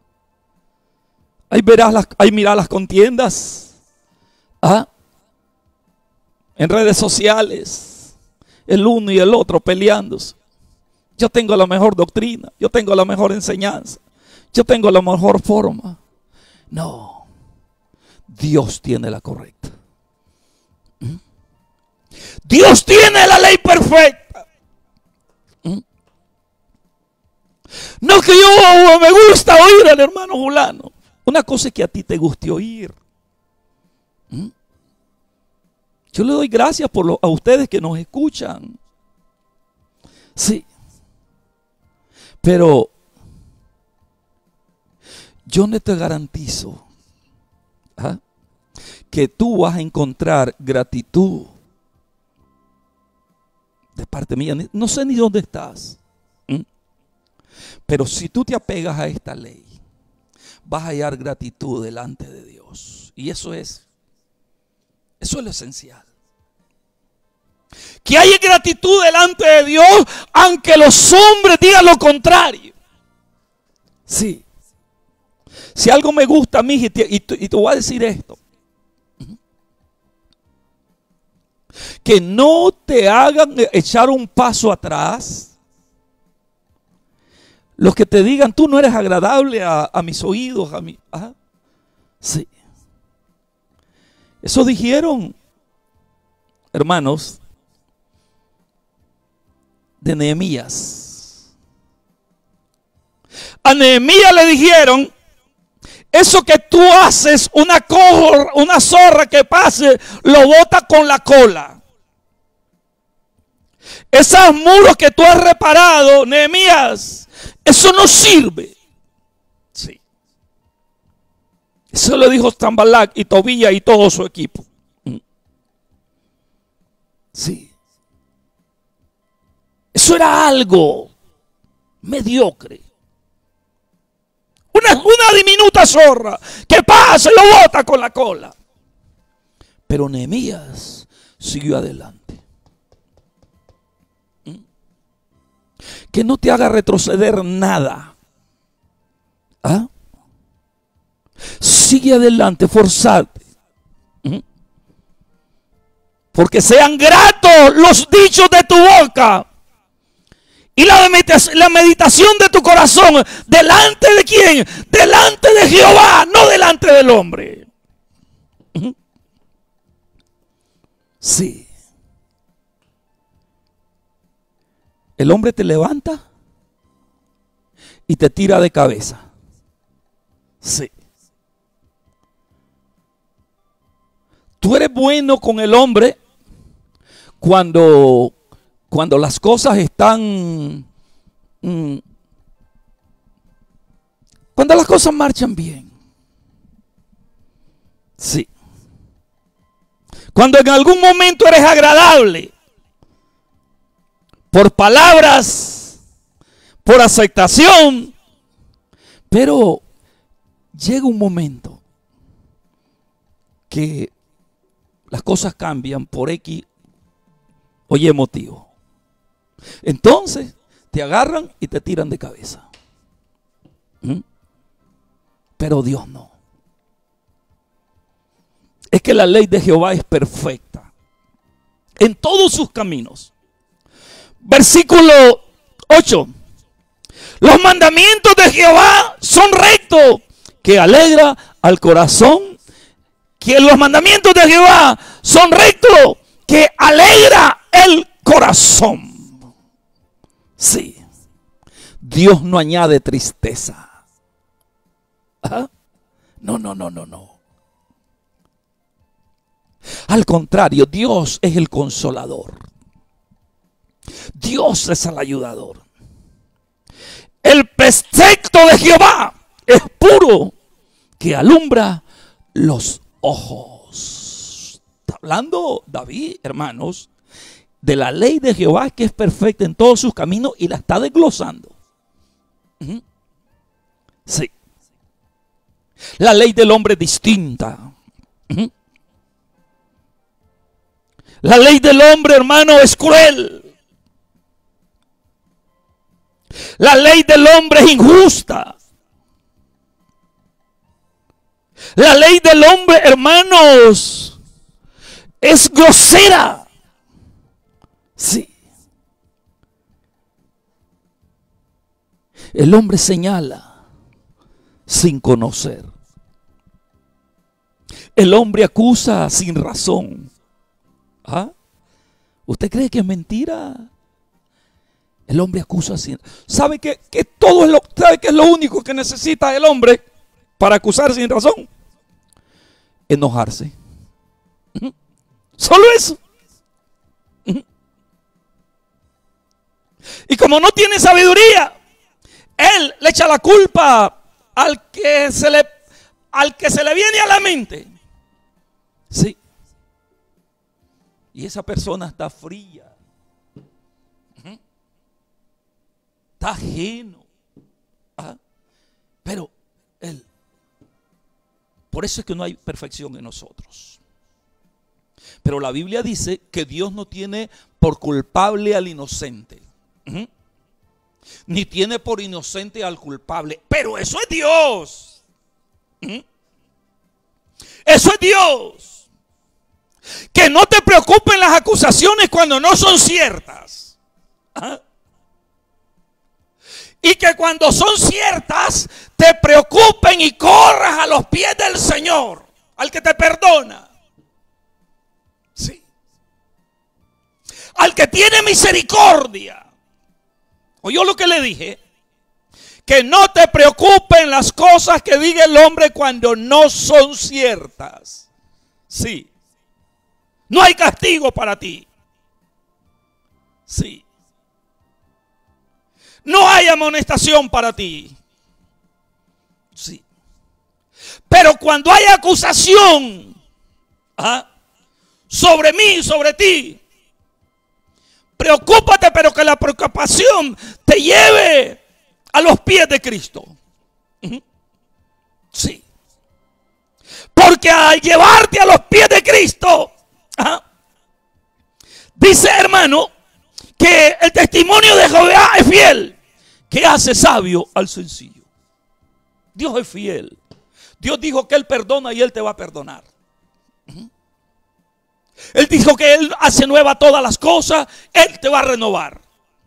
E: Ahí verás las, ahí mirás las contiendas. ¿Ah? En redes sociales. El uno y el otro peleándose. Yo tengo la mejor doctrina. Yo tengo la mejor enseñanza. Yo tengo la mejor forma. No. Dios tiene la correcta. ¿Mm? Dios tiene la ley perfecta. ¿Mm? No que yo me gusta oír al hermano fulano. Una cosa es que a ti te guste oír. ¿Mm? Yo le doy gracias por lo, a ustedes que nos escuchan. Sí. Pero yo no te garantizo, ¿ah?, que tú vas a encontrar gratitud de parte mía. No sé ni dónde estás. ¿Mm? Pero si tú te apegas a esta ley, vas a hallar gratitud delante de Dios. Y eso es, eso es lo esencial. Que haya gratitud delante de Dios, aunque los hombres digan lo contrario. Sí. Si algo me gusta a mí, y te, y te, y te voy a decir esto: que no te hagan echar un paso atrás los que te digan: tú no eres agradable a, a mis oídos, a mi, ¿ah? Sí. Eso dijeron, hermanos, de Nehemías. A Nehemías le dijeron: eso que tú haces, una, cor, una zorra que pase, lo bota con la cola. Esos muros que tú has reparado, Nehemías, eso no sirve. Sí. Eso Se lo dijo Sanballat y Tobías y todo su equipo. Sí. Eso era algo mediocre. Una, una diminuta zorra que pasa y lo bota con la cola. Pero Nehemías siguió adelante. ¿Mm? Que no te haga retroceder nada. ¿Ah? Sigue adelante, forzate. ¿Mm? Porque sean gratos los dichos de tu boca y la meditación, la meditación de tu corazón. ¿Delante de quién? Delante de Jehová, no delante del hombre. ¿Mm? Sí. El hombre te levanta y te tira de cabeza. Sí. Tú eres bueno con el hombre cuando, cuando las cosas están, mmm, cuando las cosas marchan bien. Sí. Cuando en algún momento eres agradable, por palabras, por aceptación, pero llega un momento que las cosas cambian por X o Y motivo. Entonces te agarran y te tiran de cabeza. ¿Mm? Pero Dios no. Es que la ley de Jehová es perfecta en todos sus caminos. Versículo ocho. Los mandamientos de Jehová son rectos, que alegra al corazón. Que los mandamientos de Jehová son rectos, que alegra el corazón. Sí. Dios no añade tristeza. ¿Ah? No, no, no, no, no. Al contrario, Dios es el consolador. Dios es el ayudador. El precepto de Jehová es puro, que alumbra los ojos. Está hablando David, hermanos, de la ley de Jehová, que es perfecta en todos sus caminos, y la está desglosando. ¿Mm? Sí. La ley del hombre es distinta. ¿Mm? La ley del hombre, hermano, es cruel. La ley del hombre es injusta. La ley del hombre, hermanos, es grosera. Sí. El hombre señala sin conocer. El hombre acusa sin razón. ¿Ah? ¿Usted cree que es mentira? El hombre acusa sin... ¿Sabe que, que todo es lo, sabe que es lo único que necesita el hombre para acusar sin razón? Enojarse. ¿Mm? Solo eso. ¿Mm? Y como no tiene sabiduría, él le echa la culpa al que se le, al que se le viene a la mente. Sí. Y esa persona está fría. ¿Mm? Está ajeno. ¿Ah? Pero él, por eso es que no hay perfección en nosotros. Pero la Biblia dice que Dios no tiene por culpable al inocente. ¿Mm? Ni tiene por inocente al culpable. Pero eso es Dios. ¿Mm? Eso es Dios. Que no te preocupen las acusaciones cuando no son ciertas. ¿Ah? Y que cuando son ciertas te preocupen y corras a los pies del Señor, al que te perdona. Sí. Al que tiene misericordia. ¿Oyó lo que le dije? Que no te preocupen las cosas que diga el hombre cuando no son ciertas. Sí. No hay castigo para ti. Sí. No hay amonestación para ti. Sí. Pero cuando hay acusación, ¿ah?, sobre mí y sobre ti, preocúpate, pero que la preocupación te lleve a los pies de Cristo. Sí. Porque al llevarte a los pies de Cristo, ¿ah?, dice, hermano, que el testimonio de Jehová es fiel, que hace sabio al sencillo. Dios es fiel. Dios dijo que Él perdona y Él te va a perdonar. Él dijo que Él hace nueva todas las cosas. Él te va a renovar.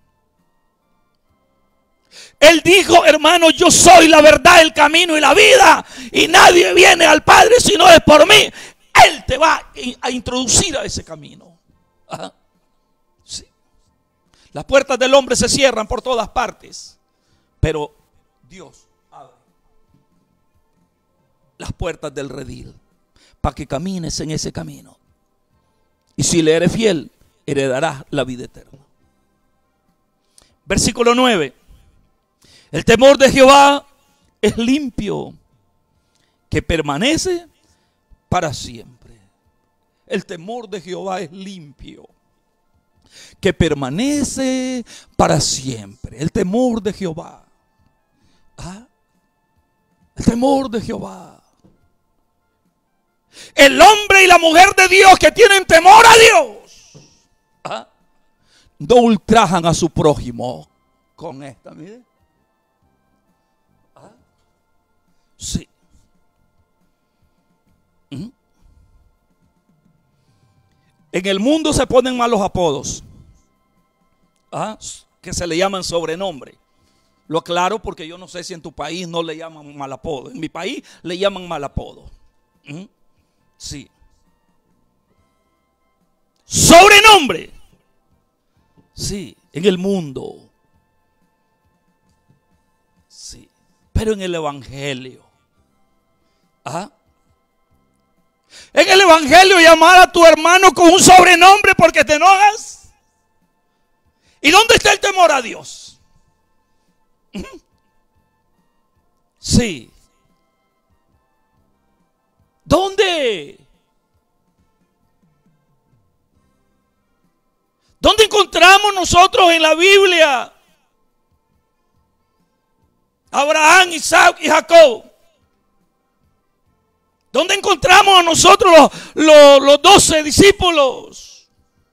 E: Él dijo, hermano, yo soy la verdad, el camino y la vida, y nadie viene al Padre si no es por mí. Él te va a introducir a ese camino. Ajá. Sí. Las puertas del hombre se cierran por todas partes, pero Dios abre las puertas del redil para que camines en ese camino. Y si le eres fiel, heredarás la vida eterna. Versículo nueve. El temor de Jehová es limpio, que permanece para siempre. El temor de Jehová es limpio, que permanece para siempre. El temor de Jehová. ¿Ah? El temor de Jehová. El hombre y la mujer de Dios que tienen temor a Dios, ¿ah?, no ultrajan a su prójimo con esta, mire. ¿Ah? Sí. ¿Mm? En el mundo se ponen malos apodos, ¿ah?, que se le llaman sobrenombre. Lo aclaro porque yo no sé si en tu país no le llaman mal apodo. En mi país le llaman mal apodo. ¿Mm? Sí. Sobrenombre. Sí, en el mundo. Sí. Pero en el evangelio. ¿Ah? En el evangelio llamar a tu hermano con un sobrenombre porque te enojas. ¿Y dónde está el temor a Dios? Sí. ¿Dónde? ¿Dónde encontramos nosotros en la Biblia Abraham, Isaac y Jacob? ¿Dónde encontramos a nosotros los, los, los doce discípulos?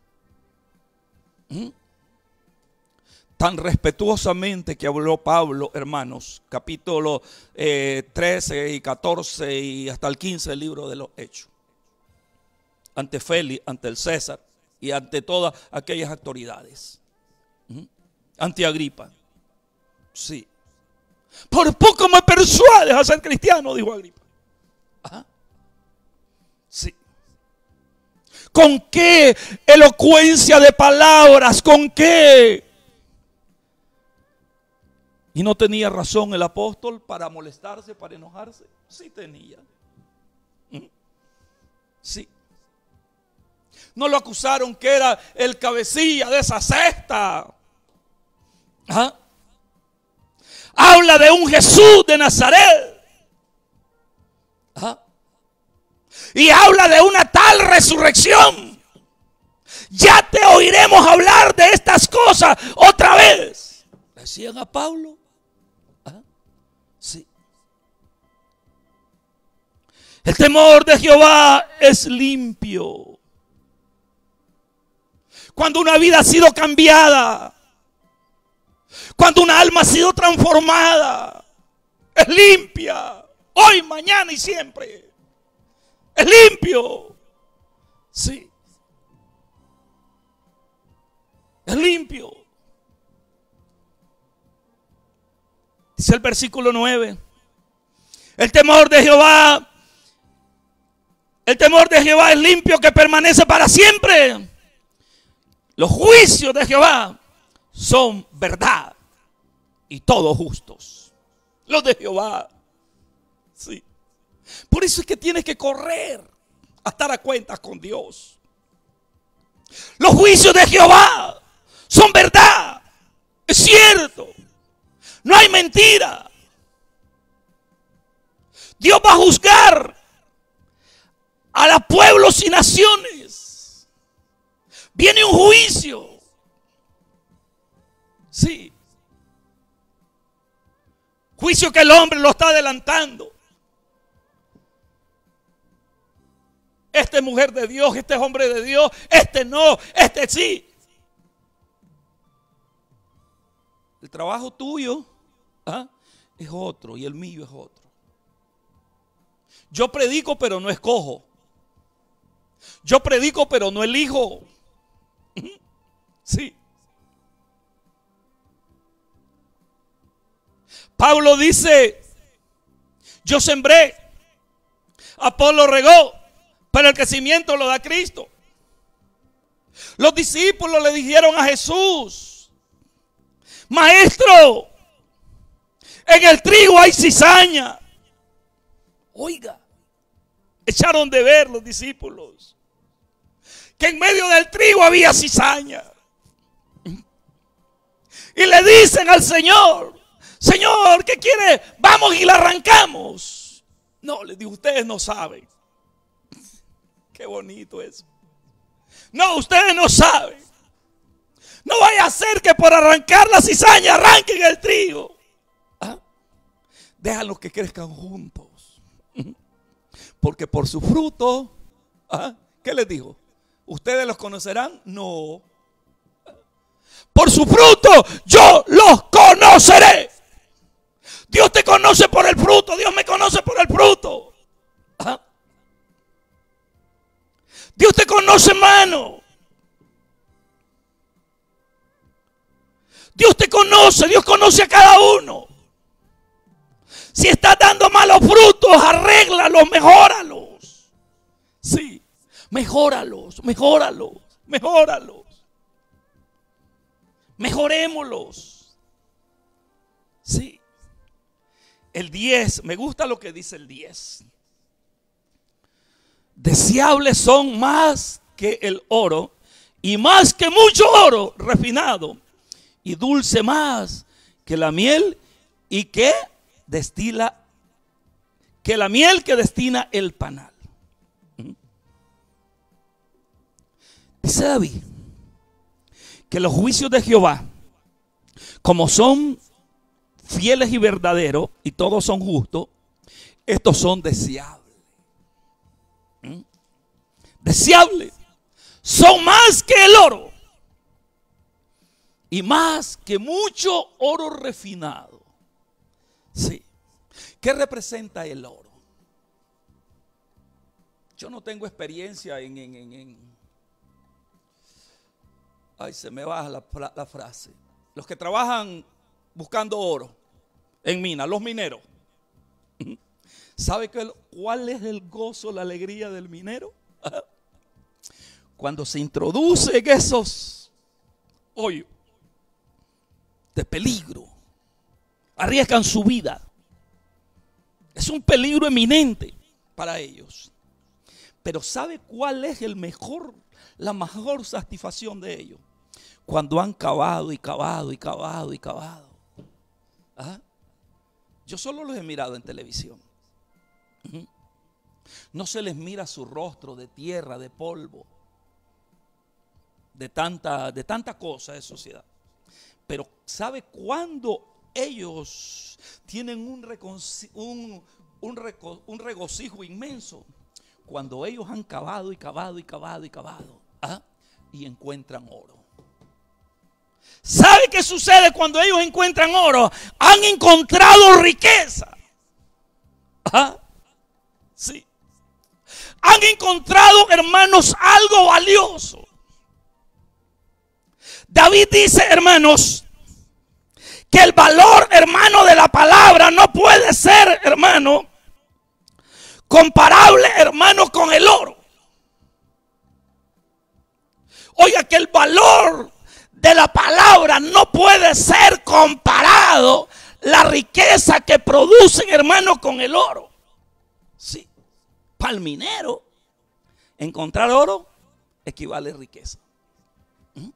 E: ¿Mm? Tan respetuosamente que habló Pablo, hermanos, capítulo eh, trece y catorce y hasta el quince del libro de los Hechos, ante Félix, ante el César y ante todas aquellas autoridades. ¿Mm? Ante Agripa. Sí. Por poco me persuades a ser cristiano, dijo Agripa. Ajá. Sí. ¿Con qué elocuencia de palabras? ¿Con qué? ¿Y no tenía razón el apóstol para molestarse, para enojarse? Sí tenía. Sí. No lo acusaron que era el cabecilla de esa secta. ¿Ah? Habla de un Jesús de Nazaret. ¿Ah? Y habla de una tal resurrección. Ya te oiremos hablar de estas cosas otra vez. Decían a Pablo. Sí. El temor de Jehová es limpio. Cuando una vida ha sido cambiada, cuando una alma ha sido transformada, es limpia. Hoy, mañana y siempre. Es limpio. Sí. Es limpio. Dice el versículo nueve. El temor de Jehová, el temor de Jehová es limpio, que permanece para siempre. Los juicios de Jehová son verdad y todos justos. Los de Jehová. Sí. Por eso es que tienes que correr a estar a cuentas con Dios. Los juicios de Jehová son verdad. Es cierto. No hay mentira. Dios va a juzgar a los pueblos y naciones. Viene un juicio. Sí. Juicio que el hombre lo está adelantando. Este es mujer de Dios, este es hombre de Dios, este no, este sí. El trabajo tuyo, ¿ah?, es otro y el mío es otro. Yo predico pero no escojo. Yo predico pero no elijo. Sí. Pablo dice, yo sembré, Apolo regó, pero el crecimiento lo da Cristo. Los discípulos le dijeron a Jesús, maestro, en el trigo hay cizaña. Oiga, echaron de ver los discípulos que en medio del trigo había cizaña. Y le dicen al Señor, Señor, ¿qué quiere? Vamos y la arrancamos. No, les digo, ustedes no saben. Qué bonito eso. No, ustedes no saben. No vaya a ser que por arrancar la cizaña arranquen el trigo. ¿Ah? Déjalos que crezcan juntos. Porque por su fruto, ¿ah?, ¿qué les dijo? ¿Ustedes los conocerán? No. Por su fruto yo los conoceré. Dios te conoce por el fruto. Dios me conoce por el fruto. ¿Ah? Dios te conoce, hermano. Dios te conoce. Dios conoce a cada uno. Si estás dando malos frutos, arréglalos, mejóralos. Sí, mejóralos, mejóralos, mejóralos. Mejorémoslos. Sí. El diez, me gusta lo que dice el diez. Deseables son más que el oro, y más que mucho oro refinado, y dulce más que la miel, y que destila, que la miel que destina el panal. Dice David que los juicios de Jehová, como son fieles y verdaderos, y todos son justos, estos son deseables. ¿Mm? Deseables. Son más que el oro, y más que mucho oro refinado. Sí. ¿Qué representa el oro? Yo no tengo experiencia en, en, en, en ay, se me baja la, la frase. Los que trabajan buscando oro en minas, los mineros. ¿Sabe que, cuál es el gozo, la alegría del minero? Cuando se introduce en esos hoyos de peligro, arriesgan su vida. Es un peligro eminente para ellos. Pero ¿sabe cuál es el mejor, la mejor satisfacción de ellos? Cuando han cavado y cavado y cavado y cavado. ¿Ah? Yo solo los he mirado en televisión. Uh-huh. No se les mira su rostro de tierra, de polvo, de tanta, de tanta cosa de sociedad. Pero ¿sabe cuándo ellos tienen un, reconci- un, un, reco- un regocijo inmenso? Cuando ellos han cavado y cavado y cavado y cavado, ¿ah?, y encuentran oro. ¿Sabe qué sucede cuando ellos encuentran oro? Han encontrado riqueza. ¿Ah? Sí. Han encontrado, hermanos, algo valioso. David dice, hermanos, que el valor, hermano, de la palabra no puede ser, hermano, comparable, hermano, con el oro. Oiga, que el valor de la palabra no puede ser comparado, la riqueza que producen, hermano, con el oro. Sí, para el minero, encontrar oro equivale a riqueza. ¿Mm?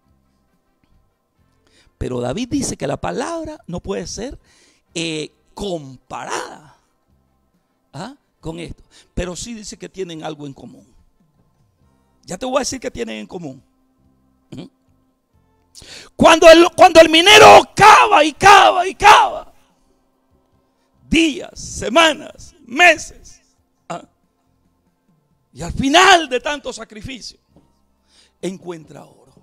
E: Pero David dice que la palabra no puede ser eh, comparada ¿Ah? Con esto. Pero sí dice que tienen algo en común. Ya te voy a decir que tienen en común. ¿Mm? Cuando el, cuando el minero cava y cava y cava, días, semanas, meses, ¿ah? Y al final de tanto sacrificio encuentra oro.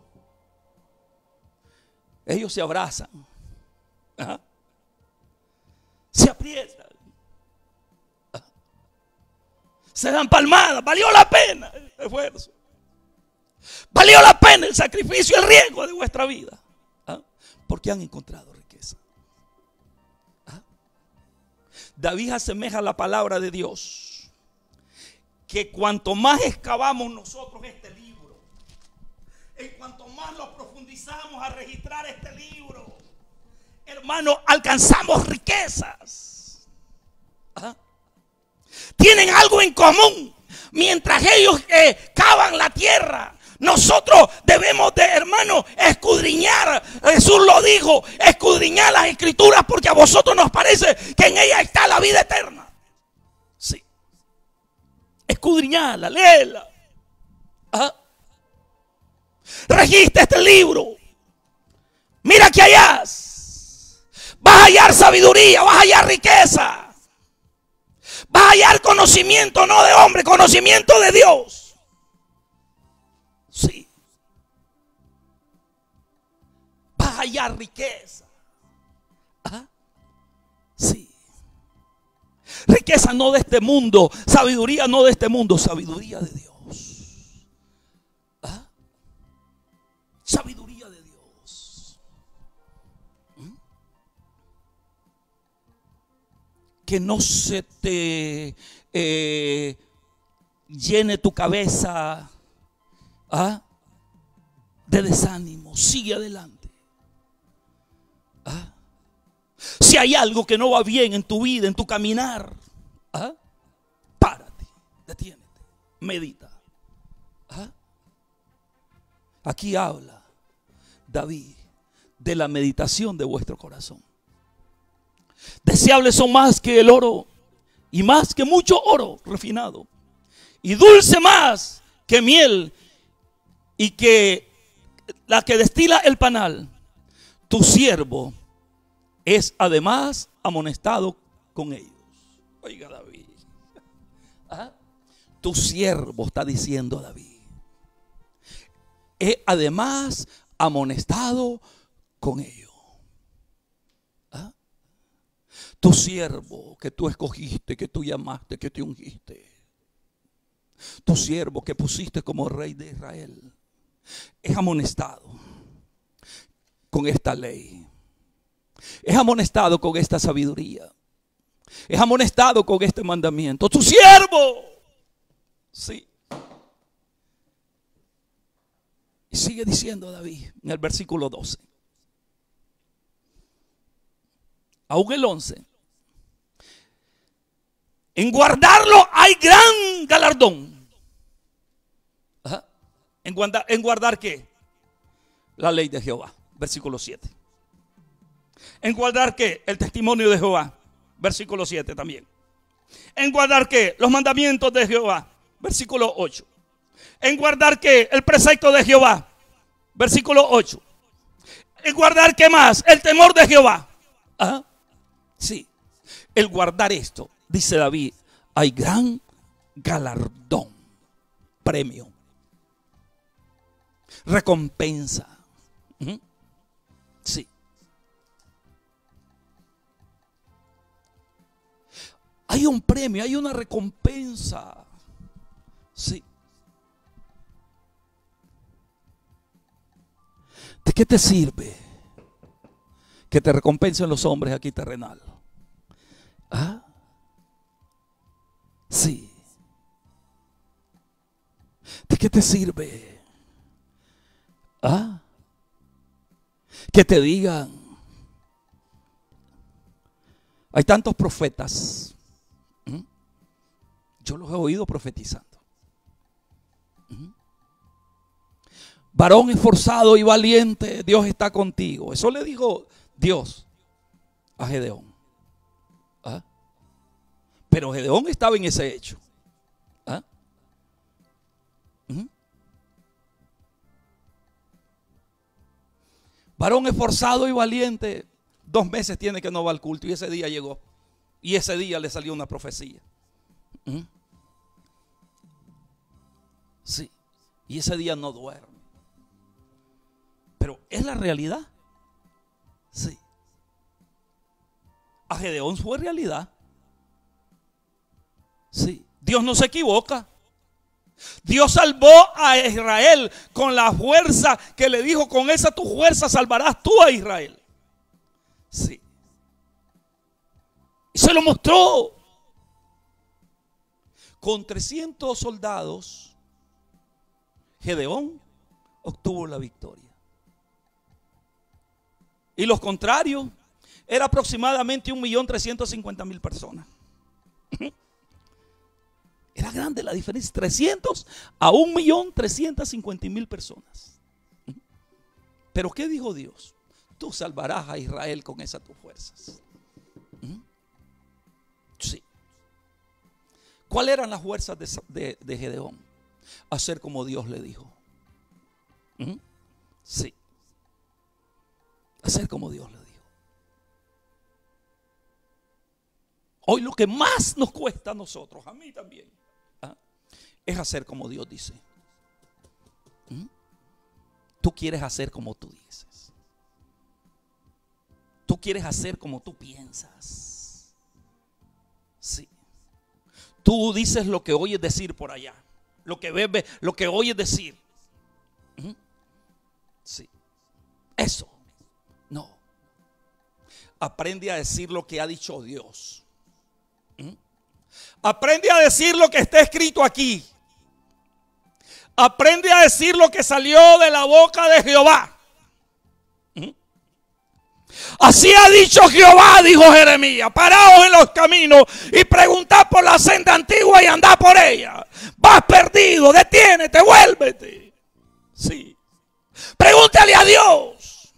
E: Ellos se abrazan, ¿ah? Se aprietan, ¿ah? Se dan palmadas. Valió la pena el esfuerzo, valió la pena el sacrificio, el riesgo de vuestra vida, ¿ah? Porque han encontrado riqueza. ¿Ah? David asemeja la palabra de Dios, que cuanto más excavamos nosotros este libro, en cuanto más lo profundizamos a registrar este libro, hermano, alcanzamos riquezas. ¿Ah? Tienen algo en común. Mientras ellos eh, cavan la tierra, nosotros debemos de, hermano, escudriñar. Jesús lo dijo, escudriñar las escrituras, porque a vosotros nos parece que en ellas está la vida eterna. Sí. Escudriñarla, léela. ¿Ah? Registra este libro. Mira que hallás. Vas a hallar sabiduría, vas a hallar riqueza. Vas a hallar conocimiento, no de hombre, conocimiento de Dios. Sí. Vas a hallar riqueza. ¿Ah? Sí. Riqueza no de este mundo, sabiduría no de este mundo, sabiduría de Dios. ¿Ah? Sabiduría de Dios. ¿Mm? Que no se te eh, llene tu cabeza, ¿ah? de desánimo. Sigue adelante. ¿Ah? Si hay algo que no va bien en tu vida, en tu caminar, ¿ah? párate, detiénete, medita. ¿Ah? Aquí habla David de la meditación de vuestro corazón. Deseables son más que el oro, y más que mucho oro refinado, y dulce más que miel, y que la que destila el panal. Tu siervo es además amonestado con ellos. Oiga, David. ¿Ah? Tu siervo, está diciendo David, es además amonestado con ellos. ¿Ah? Tu siervo que tú escogiste, que tú llamaste, que te ungiste. Tu siervo que pusiste como rey de Israel es amonestado con esta ley. Es amonestado con esta sabiduría. Es amonestado con este mandamiento. Tu siervo. Sí. Y sigue diciendo David en el versículo doce. Aún el once. En guardarlo hay gran galardón. Ajá. ¿En guardar, ¿En guardar qué? La ley de Jehová. Versículo siete. ¿En guardar qué? El testimonio de Jehová. Versículo siete también. ¿En guardar qué? Los mandamientos de Jehová. Versículo ocho. ¿En guardar qué? El precepto de Jehová. Versículo ocho. ¿En guardar qué más? El temor de Jehová. Ajá. Sí. El guardar esto, dice David, hay gran galardón, premio, recompensa. ¿Mm? Sí. Hay un premio, hay una recompensa. Sí. ¿De qué te sirve que te recompensen los hombres aquí terrenal? ¿Ah? Sí. ¿De qué te sirve? ¿Ah? Que te digan. Hay tantos profetas. ¿Mm? Yo los he oído profetizando. ¿Mm? Varón esforzado y valiente, Dios está contigo. Eso le dijo Dios a Gedeón. ¿Ah? Pero Gedeón estaba en ese hecho. ¿Ah? ¿Mm? Varón esforzado y valiente, dos meses tiene que no va al culto, y ese día llegó. Y ese día le salió una profecía. ¿Mm? Sí. Y ese día no duerme. Pero es la realidad. Sí. A Gedeón fue realidad. Sí. Dios no se equivoca. Dios salvó a Israel con la fuerza que le dijo: con esa tu fuerza salvarás tú a Israel. Sí. Y se lo mostró. Con trescientos soldados, Gedeón obtuvo la victoria. Y los contrarios, era aproximadamente un millón trescientos cincuenta mil personas. Era grande la diferencia, trescientos a un millón trescientos cincuenta mil personas. Pero ¿qué dijo Dios? Tú salvarás a Israel con esas tus fuerzas. Sí. ¿Cuáles eran las fuerzas de, de, de Gedeón? Hacer como Dios le dijo. Sí. Hacer como Dios le dijo. Hoy lo que más nos cuesta a nosotros, a mí también, ¿ah? es hacer como Dios dice. ¿Mm? Tú quieres hacer como tú dices. Tú quieres hacer como tú piensas. Sí. Tú dices lo que oyes decir por allá, lo que ves, lo que oyes decir. ¿Mm? Sí. Eso. No. Aprende a decir lo que ha dicho Dios. ¿Mm? Aprende a decir lo que está escrito aquí. Aprende a decir lo que salió de la boca de Jehová. ¿Mm? Así ha dicho Jehová, dijo Jeremías: paraos en los caminos y preguntad por la senda antigua y andad por ella. Vas perdido, detiénete, vuélvete. Sí. Pregúntale a Dios.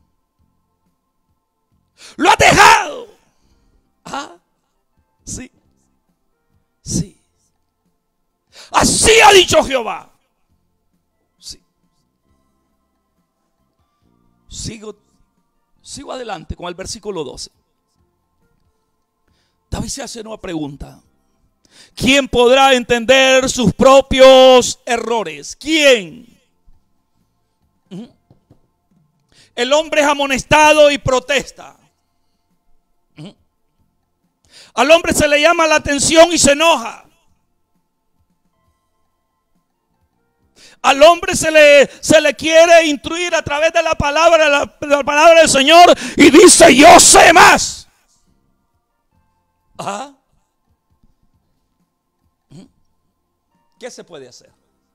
E: Lo has dejado. Ah, sí. Sí. Así ha dicho Jehová. Sí. Sigo, sigo adelante con el versículo doce. David se hace una pregunta. ¿Quién podrá entender sus propios errores? ¿Quién? ¿Mm? El hombre es amonestado y protesta. ¿Mm? Al hombre se le llama la atención y se enoja. Al hombre se le, se le quiere instruir a través de la palabra, la, la palabra del Señor, y dice: yo sé más. ¿Ah? ¿Qué se puede hacer?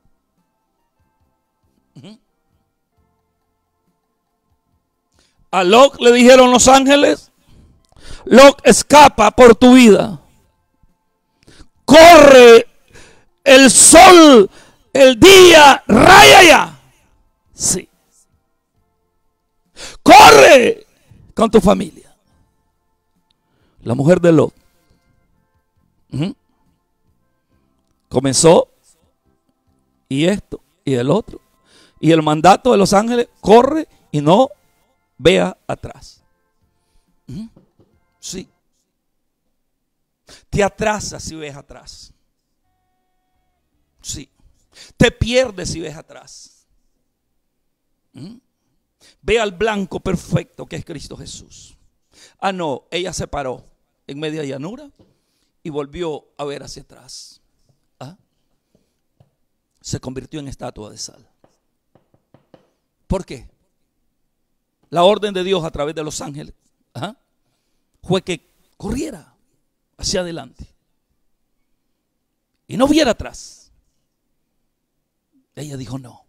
E: A Lot le dijeron los ángeles: Lot, escapa por tu vida. Corre, el sol, el día raya ya. Sí. Corre con tu familia. La mujer de Lot ¿Mm? comenzó, y esto y el otro, y el mandato de los ángeles: corre y no vea atrás. ¿Mm? Sí. Te atrasas si ves atrás. Sí. Te pierdes si ves atrás. ¿Mm? Ve al blanco perfecto que es Cristo Jesús. Ah, no, ella se paró en media llanura y volvió a ver hacia atrás. ¿Ah? Se convirtió en estatua de sal. ¿Por qué? La orden de Dios a través de los ángeles ¿ah? fue que corriera hacia adelante y no viera atrás. Ella dijo no.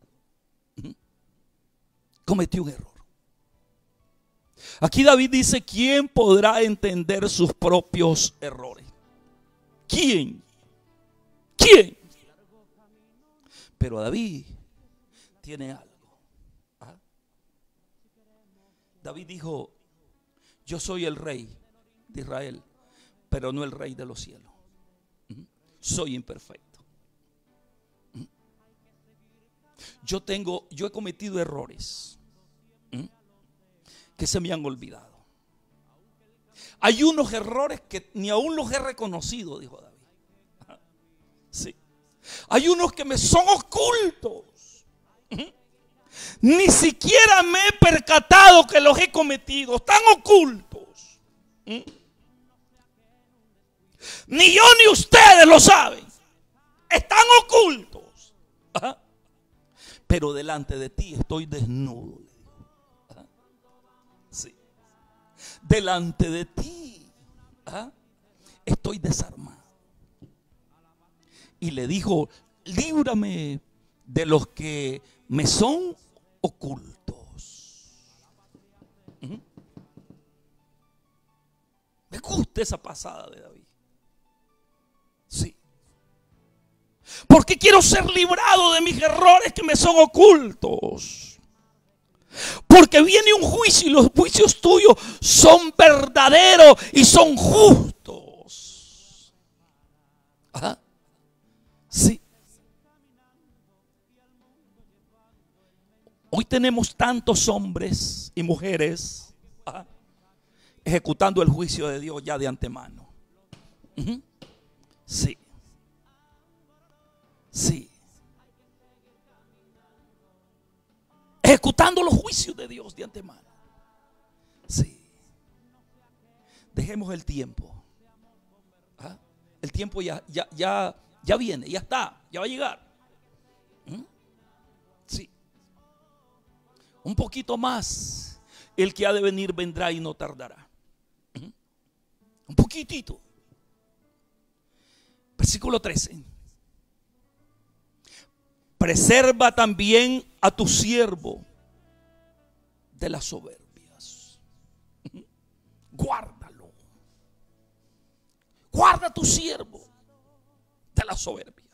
E: Cometió un error. Aquí David dice: ¿quién podrá entender sus propios errores? ¿Quién? ¿Quién? Pero David tiene algo. ¿Ah? David dijo: yo soy el rey de Israel, pero no el rey de los cielos. soy imperfecto. Yo tengo, yo he cometido errores que se me han olvidado. Hay unos errores que ni aún los he reconocido, dijo David. Sí. Hay unos que me son ocultos. Ni siquiera me he percatado que los he cometido. Están ocultos. Ni yo ni ustedes lo saben. Están ocultos. Ajá. Pero delante de ti estoy desnudo. Ajá. Sí. Delante de ti, ajá, estoy desarmado. Y le dijo: líbrame de los que me son ocultos. Uh-huh. Me gusta esa pasada de David. Sí. Porque quiero ser librado de mis errores que me son ocultos. Porque viene un juicio y los juicios tuyos son verdaderos y son justos. Ajá. Sí. Hoy tenemos tantos hombres y mujeres, ajá, ejecutando el juicio de Dios ya de antemano. Uh-huh. Sí. Sí. Ejecutando los juicios de Dios de antemano. Sí. Dejemos el tiempo. ¿Ah? El tiempo ya, ya, ya, ya viene, ya está, ya va a llegar. ¿Mm? Sí. Un poquito más. El que ha de venir vendrá y no tardará. ¿Mm? Un poquitito. Versículo trece. Preserva también a tu siervo de las soberbias. Guárdalo. Guarda a tu siervo de la soberbia.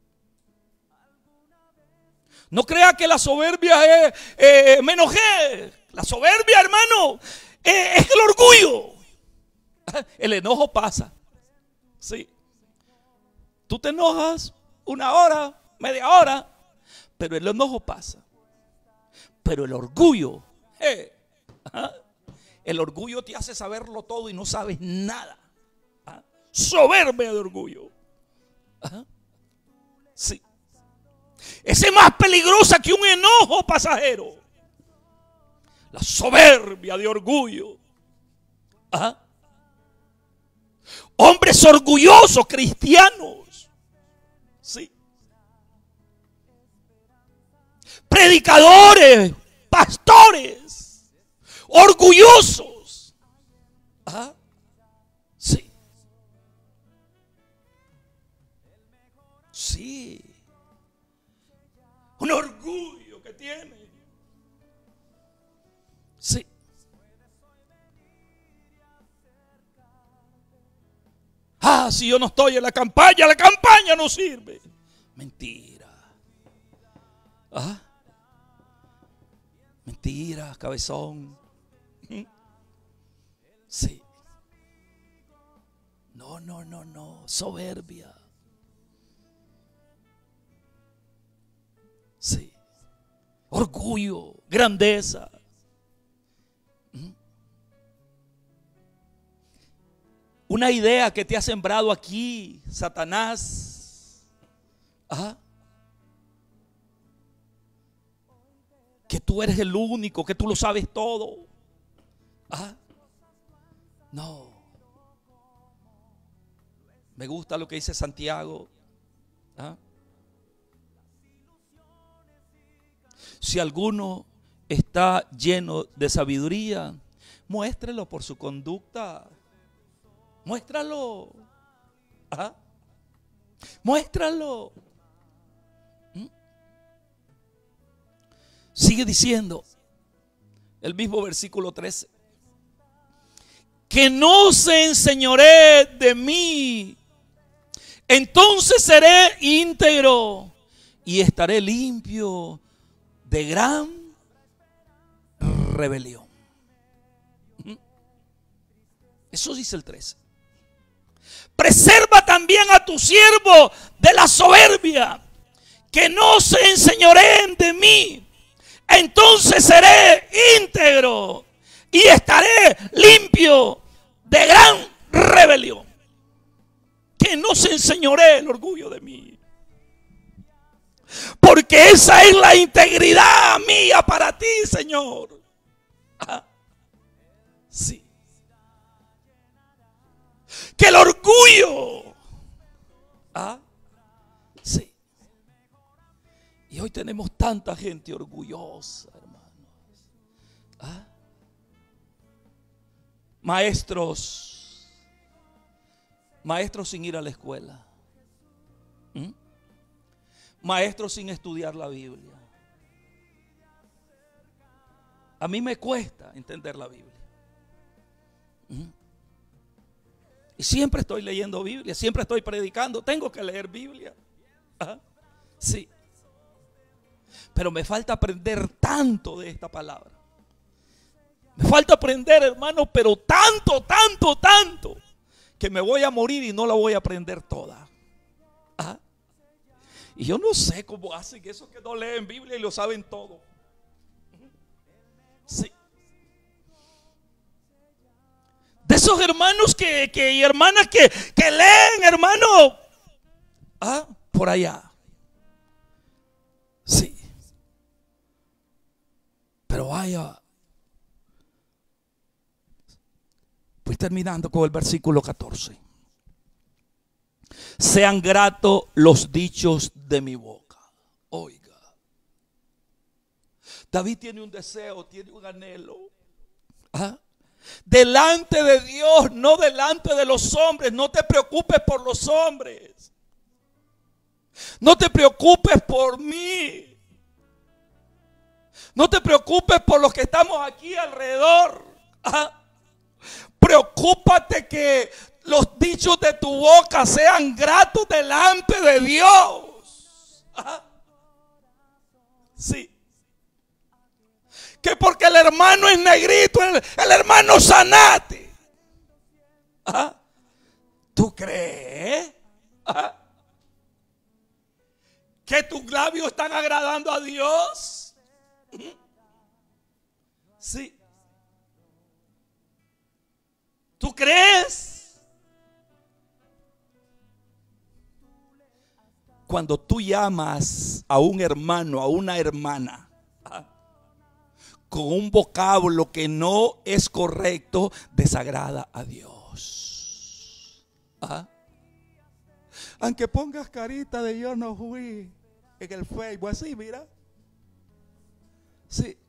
E: No crea que la soberbia es, eh, me enojé. La soberbia, hermano, eh, es el orgullo. El enojo pasa. Sí. Tú te enojas una hora, media hora, pero el enojo pasa. Pero el orgullo, eh, ¿ah? El orgullo te hace saberlo todo y no sabes nada. ¿Ah? Soberbia de orgullo. ¿Ah? Sí. Esa es más peligrosa que un enojo pasajero. La soberbia de orgullo. ¿Ah? Hombres orgullosos cristianos. Sí. Predicadores, pastores, orgullosos. ¿Ah? Sí. Sí. Un orgullo que tiene. Sí. Ah, si yo no estoy en la campaña, la campaña no sirve. Mentira. Ah. Mentira, cabezón. Sí. No, no, no, no. Soberbia. Sí. Orgullo, grandeza. Una idea que te ha sembrado aquí, Satanás. Ajá. Que tú eres el único, que tú lo sabes todo. Ajá. No. Me gusta lo que dice Santiago. ¿Ah? Si alguno está lleno de sabiduría, muéstrelo por su conducta. Muéstralo. ¿Ah? Muéstralo. ¿Mm? Sigue diciendo el mismo versículo trece. Que no se enseñoree de mí, entonces seré íntegro y estaré limpio de gran rebelión. Eso dice el trece. preserva también a tu siervo de la soberbia, que no se enseñoreen de mí. Entonces seré íntegro y estaré limpio de gran rebelión. Que no se enseñoree el orgullo de mí. Porque esa es la integridad mía para ti, Señor. Ah, sí. Que el orgullo. Ah, sí. Y hoy tenemos tanta gente orgullosa, hermanos. ¿Ah? Maestros, maestros sin ir a la escuela. ¿Mm? Maestros sin estudiar la Biblia. A mí me cuesta entender la Biblia. ¿Mm? Y siempre estoy leyendo Biblia, siempre estoy predicando. Tengo que leer Biblia. ¿Ah? Sí. Pero me falta aprender tanto de esta palabra. Me falta aprender, hermano, pero tanto, tanto, tanto, que me voy a morir y no la voy a aprender toda. ¿Ah? Y yo no sé cómo hacen esos que no leen Biblia y lo saben todo. Sí. De esos hermanos que, que y hermanas que, que leen, hermano. ¿Ah? Por allá. Sí. Pero vaya. Voy terminando con el versículo catorce. Sean gratos los dichos de mi boca. Oiga. David tiene un deseo, tiene un anhelo. ¿Ah? Delante de Dios, no delante de los hombres. No te preocupes por los hombres. No te preocupes por mí. No te preocupes por los que estamos aquí alrededor. ¿Ah? Preocúpate que los dichos de tu boca sean gratos delante de Dios. ¿Ah? Sí. Que porque el hermano es negrito, el, el hermano sanate. ¿Ah? ¿Tú crees? ¿Ah? Que tus labios están agradando a Dios. Sí. ¿Tú crees? Cuando tú llamas a un hermano, a una hermana, ¿ah? con un vocablo que no es correcto, desagrada a Dios. ¿Ah? Aunque pongas carita de yo no fui en el Facebook, así, mira. Sí.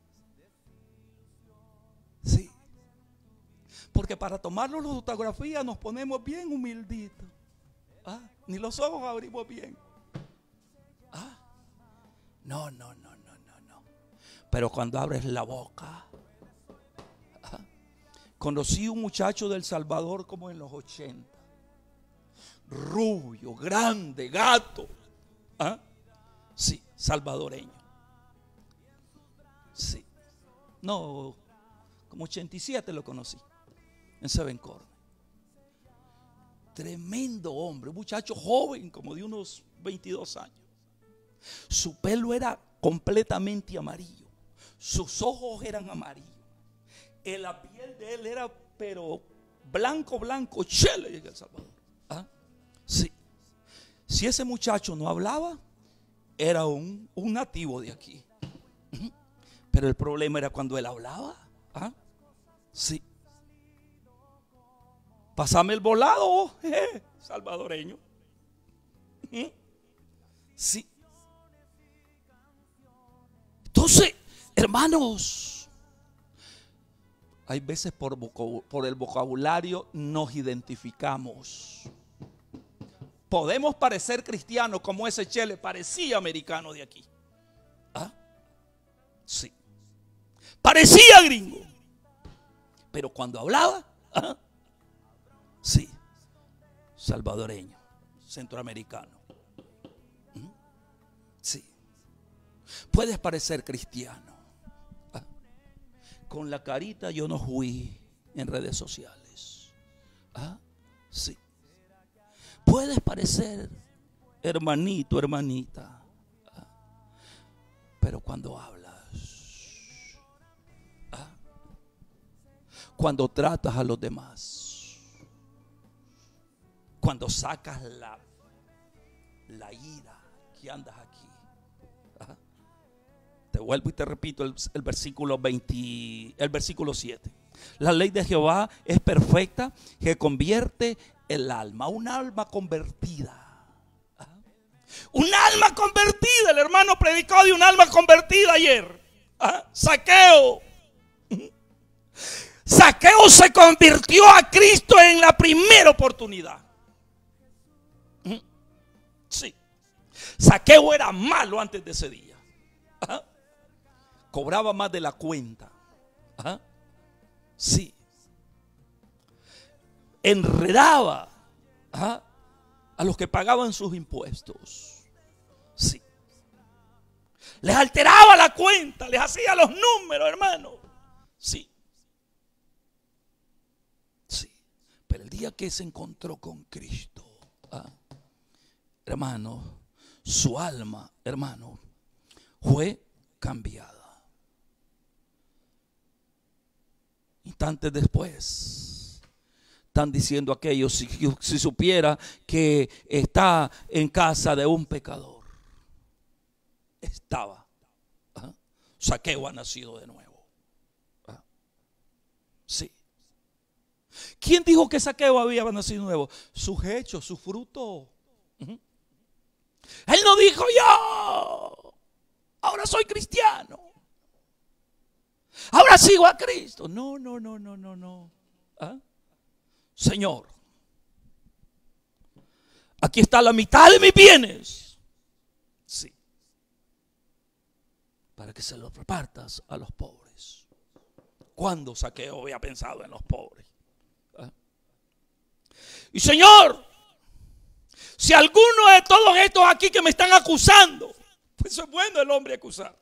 E: Sí. Porque para tomarnos la fotografía nos ponemos bien humilditos. ¿Ah? Ni los ojos abrimos bien. ¿Ah? No, no, no, no, no, no. Pero cuando abres la boca. ¿Ah? Conocí un muchacho del Salvador como en los ochenta. Rubio, grande, gato. ¿Ah? Sí, salvadoreño. Sí. No, como ochenta y siete lo conocí. En Seven Corner. Tremendo hombre, un muchacho joven, como de unos veintidós años. Su pelo era completamente amarillo. Sus ojos eran amarillos. La piel de él era, pero blanco, blanco, chele en El Salvador. ¿Ah? Sí. Si ese muchacho no hablaba, era un, un nativo de aquí. Pero el problema era cuando él hablaba. ¿Ah? Sí. Pásame el volado, eh, salvadoreño. Sí. Entonces, hermanos, hay veces por, por el vocabulario nos identificamos. Podemos parecer cristianos como ese chele parecía americano de aquí. ¿Ah? Sí. Parecía gringo. Pero cuando hablaba, ¿ah? Sí, salvadoreño, centroamericano. ¿Mm? Sí. Puedes parecer cristiano. ¿Ah? Con la carita yo no fui en redes sociales. ¿Ah? Sí. Puedes parecer hermanito, hermanita, pero cuando hablas, cuando tratas a los demás, cuando sacas la, la ira que andas aquí, te vuelvo y te repito el, el versículo veinte, el versículo siete. La ley de Jehová es perfecta, que convierte el alma. Un alma convertida. Un alma convertida. El hermano predicó de un alma convertida ayer. ¿Ah? Zaqueo. Zaqueo se convirtió a Cristo en la primera oportunidad. Sí. Zaqueo era malo antes de ese día. ¿Ah? Cobraba más de la cuenta. ¿Ah? Sí. Enredaba ¿ah? a los que pagaban sus impuestos. Sí. Les alteraba la cuenta, les hacía los números, hermano. Sí. Sí. Pero el día que se encontró con Cristo, ¿ah? hermano, su alma, hermano, fue cambiada. Instantes después están diciendo aquellos, si, si supiera que está en casa de un pecador. Estaba. ¿Ah? Zaqueo ha nacido de nuevo. ¿Ah? Sí. ¿Quién dijo que Zaqueo había nacido de nuevo? Sus hechos, su fruto. Uh-huh. Él no dijo yo, ahora soy cristiano, ahora sigo a Cristo. No, no, no, no, no, no. ¿Ah? Señor, aquí está la mitad de mis bienes. Sí. Para que se los repartas a los pobres. ¿Cuándo Zaqueo había pensado en los pobres? ¿Ah? Y Señor, si alguno de todos estos aquí que me están acusando, pues es bueno el hombre acusar.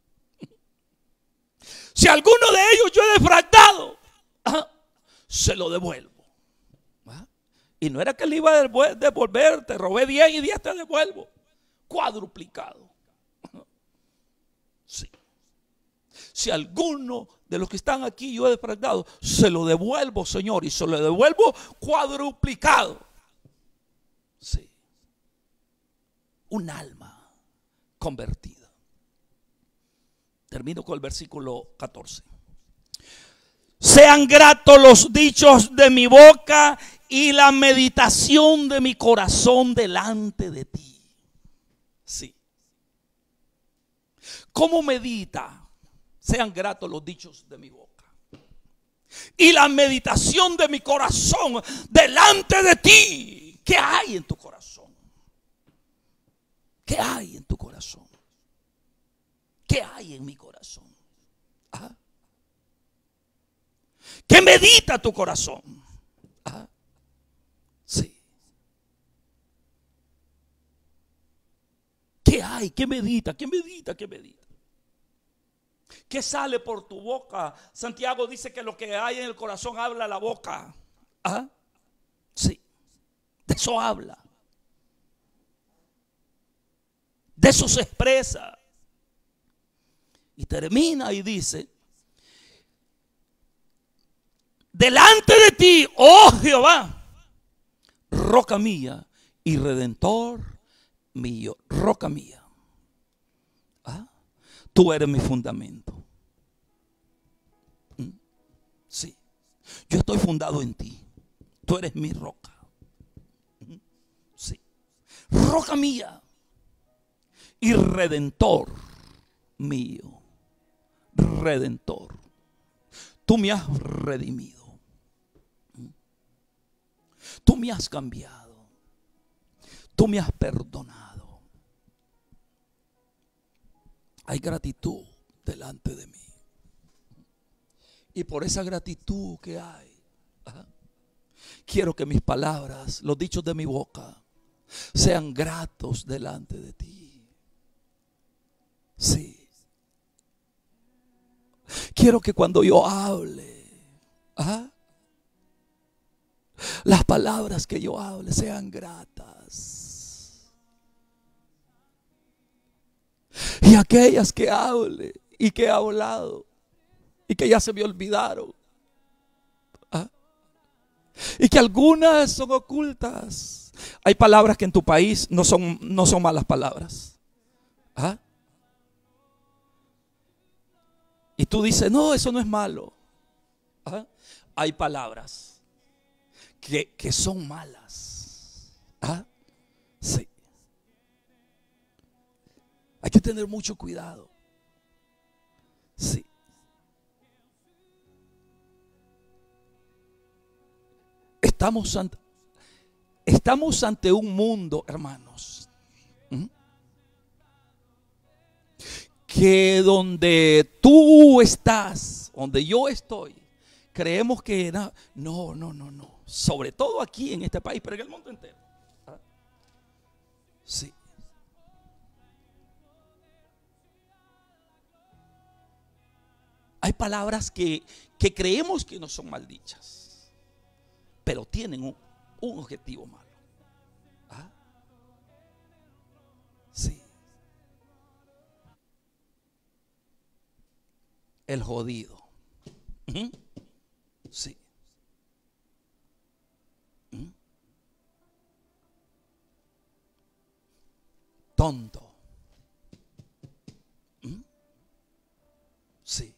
E: Si alguno de ellos yo he defraudado, ¿ah? se lo devuelvo. ¿Ah? Y no era que le iba a devolver, te robé diez y diez te devuelvo. Cuadruplicado. Sí. Si alguno de los que están aquí yo he defraudado, se lo devuelvo, Señor, y se lo devuelvo cuadruplicado. Sí. Un alma convertida. Termino con el versículo catorce. Sean gratos los dichos de mi boca y la meditación de mi corazón delante de ti. Sí. ¿Cómo medita? Sean gratos los dichos de mi boca y la meditación de mi corazón delante de ti. ¿Qué hay en tu corazón? ¿Qué hay en tu corazón? ¿Qué hay en mi corazón? ¿Ah? ¿Qué medita tu corazón? ¿Ah? Sí. ¿Qué hay? ¿Qué medita? ¿Qué medita? ¿Qué medita? ¿Qué sale por tu boca? Santiago dice que lo que hay en el corazón habla la boca. ¿Ah? Sí. De eso habla. De eso se expresa. Y termina y dice: delante de ti, oh Jehová, roca mía y redentor mío. Roca mía. ¿Ah? Tú eres mi fundamento. ¿Mm? Sí. Yo estoy fundado en ti. Tú eres mi roca. ¿Mm? Sí. Roca mía y redentor mío. Redentor. Tú me has redimido. Tú me has cambiado. Tú me has perdonado. Hay gratitud delante de mí. Y por esa gratitud que hay, ¿ah? quiero que mis palabras, los dichos de mi boca, sean gratos delante de ti. Sí. Quiero que cuando yo hable, ¿ah? las palabras que yo hable sean gratas. Y aquellas que hable y que he hablado y que ya se me olvidaron, ¿ah? Y que algunas son ocultas. Hay palabras que en tu país no son, no son malas palabras, ¿ah? Y tú dices, no, eso no es malo, ¿ah? Hay palabras que, que son malas, ¿ah? Sí. Hay que tener mucho cuidado. Sí. Estamos ante, estamos ante un mundo, hermanos, ¿Mm? que donde tú estás, donde yo estoy, creemos que no, no, no, no, no. Sobre todo aquí en este país, pero en el mundo entero. ¿Ah? Sí. Hay palabras que, que creemos que no son maldichas, pero tienen un, un objetivo malo. ¿Ah? Sí. El jodido. ¿Mm? Sí. ¿Mm? Tonto. ¿Mm? Sí.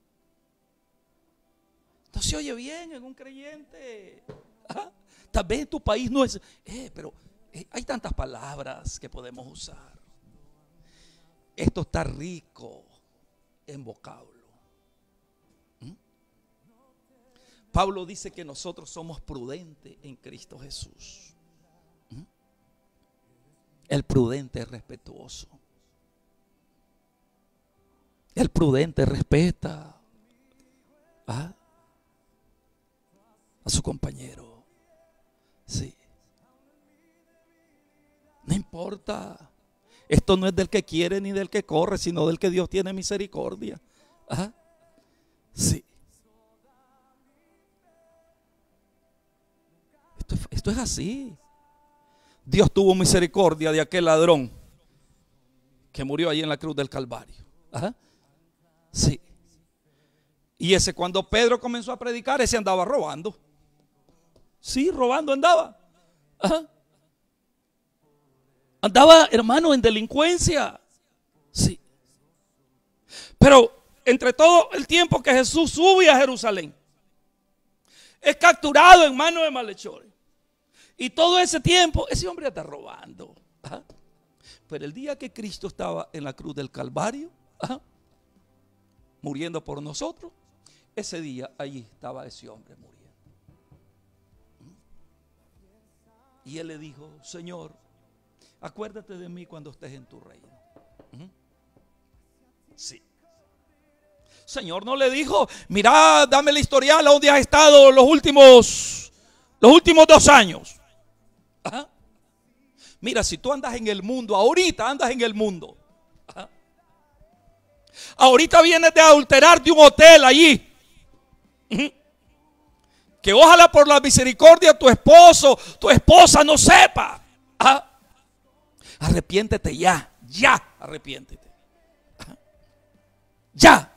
E: No se oye bien en un creyente. ¿Ah? Tal vez en tu país no es, eh, pero eh, hay tantas palabras que podemos usar. Esto está rico en vocablo. ¿Mm? Pablo dice que nosotros somos prudentes en Cristo Jesús. ¿Mm? El prudente es respetuoso. El prudente respeta ¿ah? a su compañero. Sí. No importa. Esto no es del que quiere ni del que corre, sino del que Dios tiene misericordia. ¿Ah? Sí. Esto, esto es así. Dios tuvo misericordia de aquel ladrón que murió allí en la cruz del Calvario. ¿Ah? Sí. Y ese, cuando Pedro comenzó a predicar, ese andaba robando. Sí, robando andaba. ¿Ah? Andaba, hermano, en delincuencia. Sí. Pero entre todo el tiempo que Jesús sube a Jerusalén, es capturado en manos de malhechores. Y todo ese tiempo, ese hombre está robando. ¿Ah? Pero el día que Cristo estaba en la cruz del Calvario, ¿ah? muriendo por nosotros, ese día allí estaba ese hombre muriendo. Y él le dijo: Señor, acuérdate de mí cuando estés en tu reino. Sí. Señor no le dijo: mira, dame el historial a donde has estado los últimos Los últimos dos años. Ajá. Mira, si tú andas en el mundo, ahorita andas en el mundo. Ajá. Ahorita vienes de adulterar de un hotel allí. Uh-huh. Que ojalá por la misericordia tu esposo, tu esposa no sepa. Ajá. Arrepiéntete ya, ya, arrepiéntete. Ajá. Ya.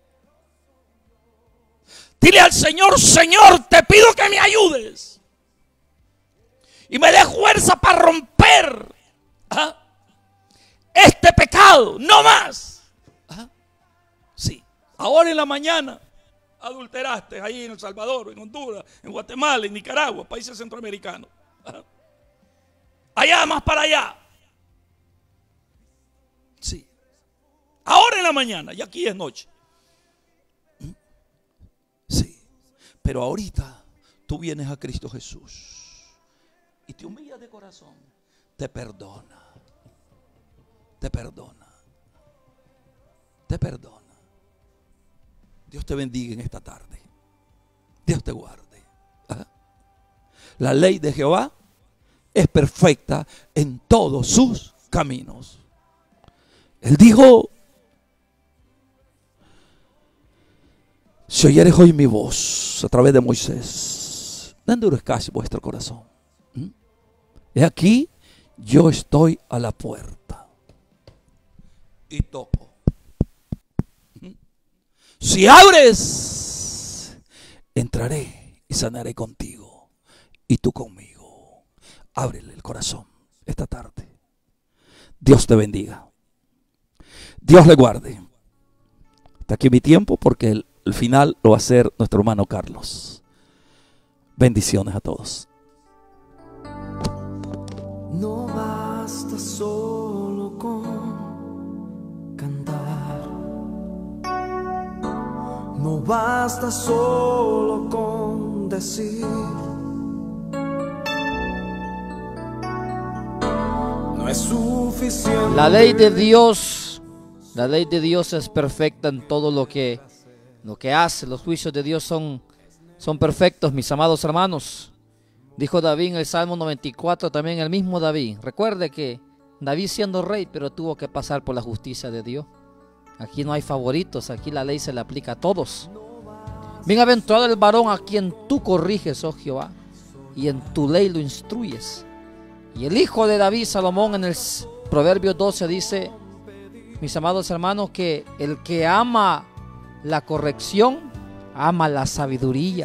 E: Dile al Señor: Señor, te pido que me ayudes y me des fuerza para romper ¿ah? este pecado, no más. ¿Ah? Sí, ahora en la mañana adulteraste ahí en El Salvador, en Honduras, en Guatemala, en Nicaragua, países centroamericanos. ¿Ah? Allá, más para allá. Sí, ahora en la mañana, y aquí es noche. Sí, pero ahorita tú vienes a Cristo Jesús y te humillas de corazón, te perdona, te perdona, te perdona. Dios te bendiga en esta tarde. Dios te guarde. ¿Ah? La ley de Jehová es perfecta en todos sus caminos. Él dijo: si oyeres hoy mi voz, a través de Moisés, no endurezcáis vuestro corazón. ¿Mm? Y aquí yo estoy a la puerta y toco. ¿Mm? Si abres, entraré y sanaré contigo y tú conmigo. Ábrele el corazón esta tarde. Dios te bendiga. Dios le guarde. Hasta aquí mi tiempo, porque el, el final lo va a hacer nuestro hermano Carlos. Bendiciones a todos.
C: No basta solo con cantar, no basta solo con decir, no es suficiente.
F: La ley de Dios, la ley de Dios es perfecta en todo lo que, lo que hace. Los juicios de Dios son, son perfectos, mis amados hermanos. Dijo David en el Salmo noventa y cuatro, también el mismo David. Recuerde que David siendo rey, pero tuvo que pasar por la justicia de Dios. Aquí no hay favoritos, aquí la ley se le aplica a todos. Bienaventurado el varón a quien tú corriges, oh Jehová, y en tu ley lo instruyes. Y el hijo de David, Salomón, en el Proverbio doce dice, mis amados hermanos, que el que ama la corrección, ama la sabiduría.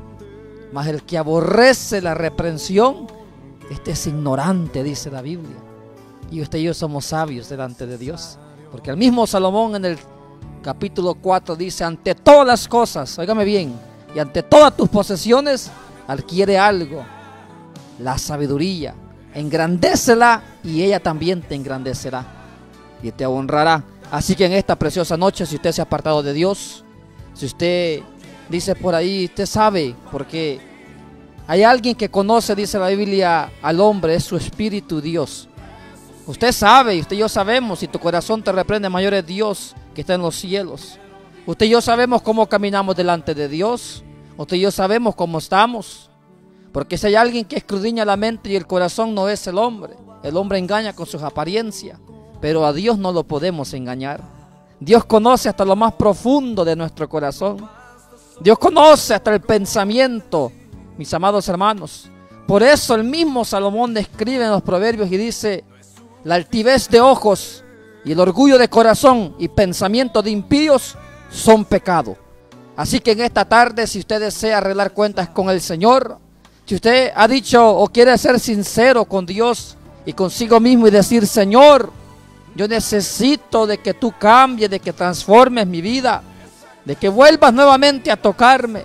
F: Mas el que aborrece la reprensión, este es ignorante, dice la Biblia. Y usted y yo somos sabios delante de Dios. Porque el mismo Salomón en el capítulo cuatro dice, ante todas las cosas, óigame bien, y ante todas tus posesiones, adquiere algo, la sabiduría. Engrandécela y ella también te engrandecerá y te honrará. Así que en esta preciosa noche, si usted se ha apartado de Dios, si usted dice por ahí, usted sabe, porque hay alguien que conoce, dice la Biblia, al hombre, es su espíritu Dios. Usted sabe, y usted y yo sabemos, si tu corazón te reprende, mayor es Dios que está en los cielos. Usted y yo sabemos cómo caminamos delante de Dios. Usted y yo sabemos cómo estamos. Porque si hay alguien que escudriña la mente y el corazón, no es el hombre. El hombre engaña con sus apariencias, pero a Dios no lo podemos engañar. Dios conoce hasta lo más profundo de nuestro corazón. Dios conoce hasta el pensamiento, mis amados hermanos. Por eso el mismo Salomón escribe en los Proverbios y dice, la altivez de ojos y el orgullo de corazón y pensamiento de impíos son pecado. Así que en esta tarde, si usted desea arreglar cuentas con el Señor, si usted ha dicho o quiere ser sincero con Dios y consigo mismo y decir, Señor, yo necesito de que tú cambies, de que transformes mi vida, de que vuelvas nuevamente a tocarme,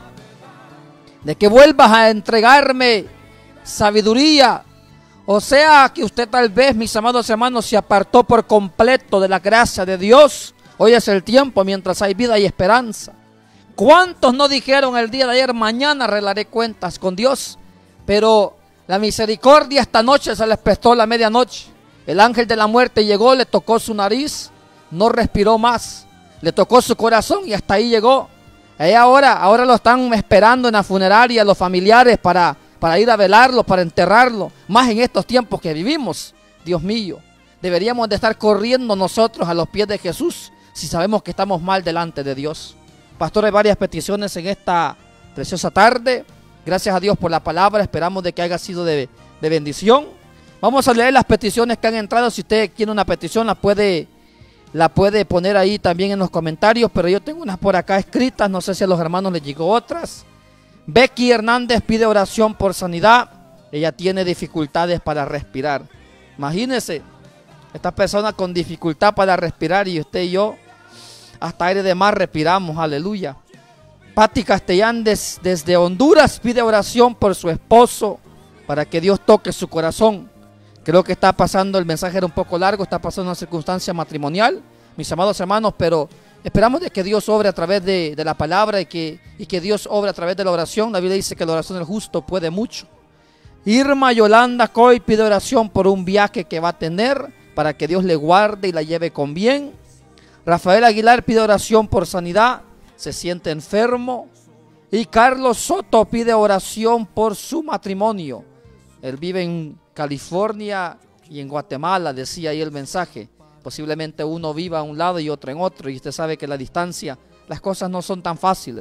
F: de que vuelvas a entregarme sabiduría. O sea que usted tal vez, mis amados hermanos, se apartó por completo de la gracia de Dios. Hoy es el tiempo mientras hay vida y esperanza. ¿Cuántos no dijeron el día de ayer, mañana arreglaré cuentas con Dios? Pero la misericordia esta noche se les prestó la medianoche. El ángel de la muerte llegó, le tocó su nariz, no respiró más. Le tocó su corazón y hasta ahí llegó. Y ahora, ahora lo están esperando en la funeraria los familiares para, para ir a velarlo, para enterrarlo. Más en estos tiempos que vivimos. Dios mío, deberíamos de estar corriendo nosotros a los pies de Jesús si sabemos que estamos mal delante de Dios. Pastor, hay varias peticiones en esta preciosa tarde. Gracias a Dios por la palabra. Esperamos de que haya sido de, de bendición. Vamos a leer las peticiones que han entrado. Si usted quiere una petición, la puede... La puede poner ahí también en los comentarios, pero yo tengo unas por acá escritas, no sé si a los hermanos les llegó otras. Becky Hernández pide oración por sanidad. Ella tiene dificultades para respirar. Imagínense, esta persona con dificultad para respirar y usted y yo hasta aire de mar respiramos, aleluya. Patti Castellán des, desde Honduras pide oración por su esposo para que Dios toque su corazón. Creo que está pasando, el mensaje era un poco largo, está pasando una circunstancia matrimonial, mis amados hermanos, pero esperamos de que Dios obre a través de, de la palabra y que, y que Dios obre a través de la oración. La Biblia dice que la oración del justo puede mucho. Irma Yolanda Coy pide oración por un viaje que va a tener, para que Dios le guarde y la lleve con bien. Rafael Aguilar pide oración por sanidad, se siente enfermo. Y Carlos Soto pide oración por su matrimonio. Él vive en California y en Guatemala, decía ahí el mensaje. Posiblemente uno viva a un lado y otro en otro, y usted sabe que la distancia, las cosas no son tan fáciles.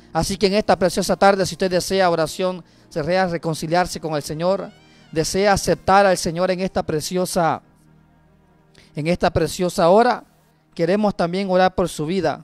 F: Así que en esta preciosa tarde, si usted desea oración, desea reconciliarse con el Señor, desea aceptar al Señor en esta preciosa, en esta preciosa hora, queremos también orar por su vida.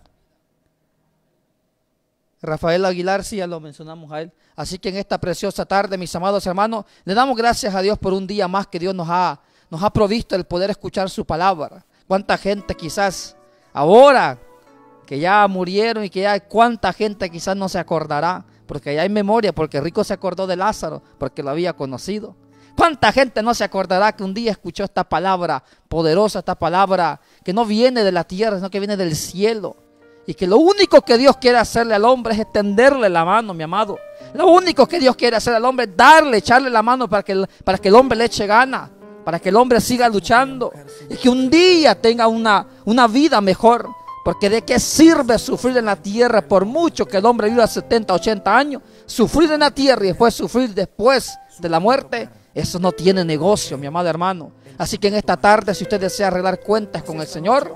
F: Rafael Aguilar, sí, ya lo mencionamos a él. Así que en esta preciosa tarde, mis amados hermanos, le damos gracias a Dios por un día más que Dios nos ha, nos ha provisto el poder escuchar su palabra. Cuánta gente quizás ahora que ya murieron y que ya cuánta gente quizás no se acordará, porque ya hay memoria, porque Rico se acordó de Lázaro, porque lo había conocido. Cuánta gente no se acordará que un día escuchó esta palabra poderosa, esta palabra que no viene de la tierra, sino que viene del cielo. Y que lo único que Dios quiere hacerle al hombre es extenderle la mano, mi amado. Lo único que Dios quiere hacer al hombre es darle, echarle la mano para que el, para que el hombre le eche gana, para que el hombre siga luchando y que un día tenga una, una vida mejor. Porque de qué sirve sufrir en la tierra, por mucho que el hombre viva setenta, ochenta años, sufrir en la tierra y después sufrir después de la muerte, eso no tiene negocio, mi amado hermano. Así que en esta tarde, si usted desea arreglar cuentas con el Señor,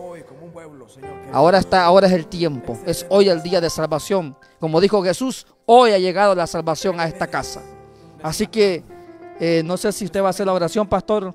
F: ahora está, ahora es el tiempo, es hoy el día de salvación. Como dijo Jesús, hoy ha llegado la salvación a esta casa. Así que eh, no sé si usted va a hacer la oración, pastor,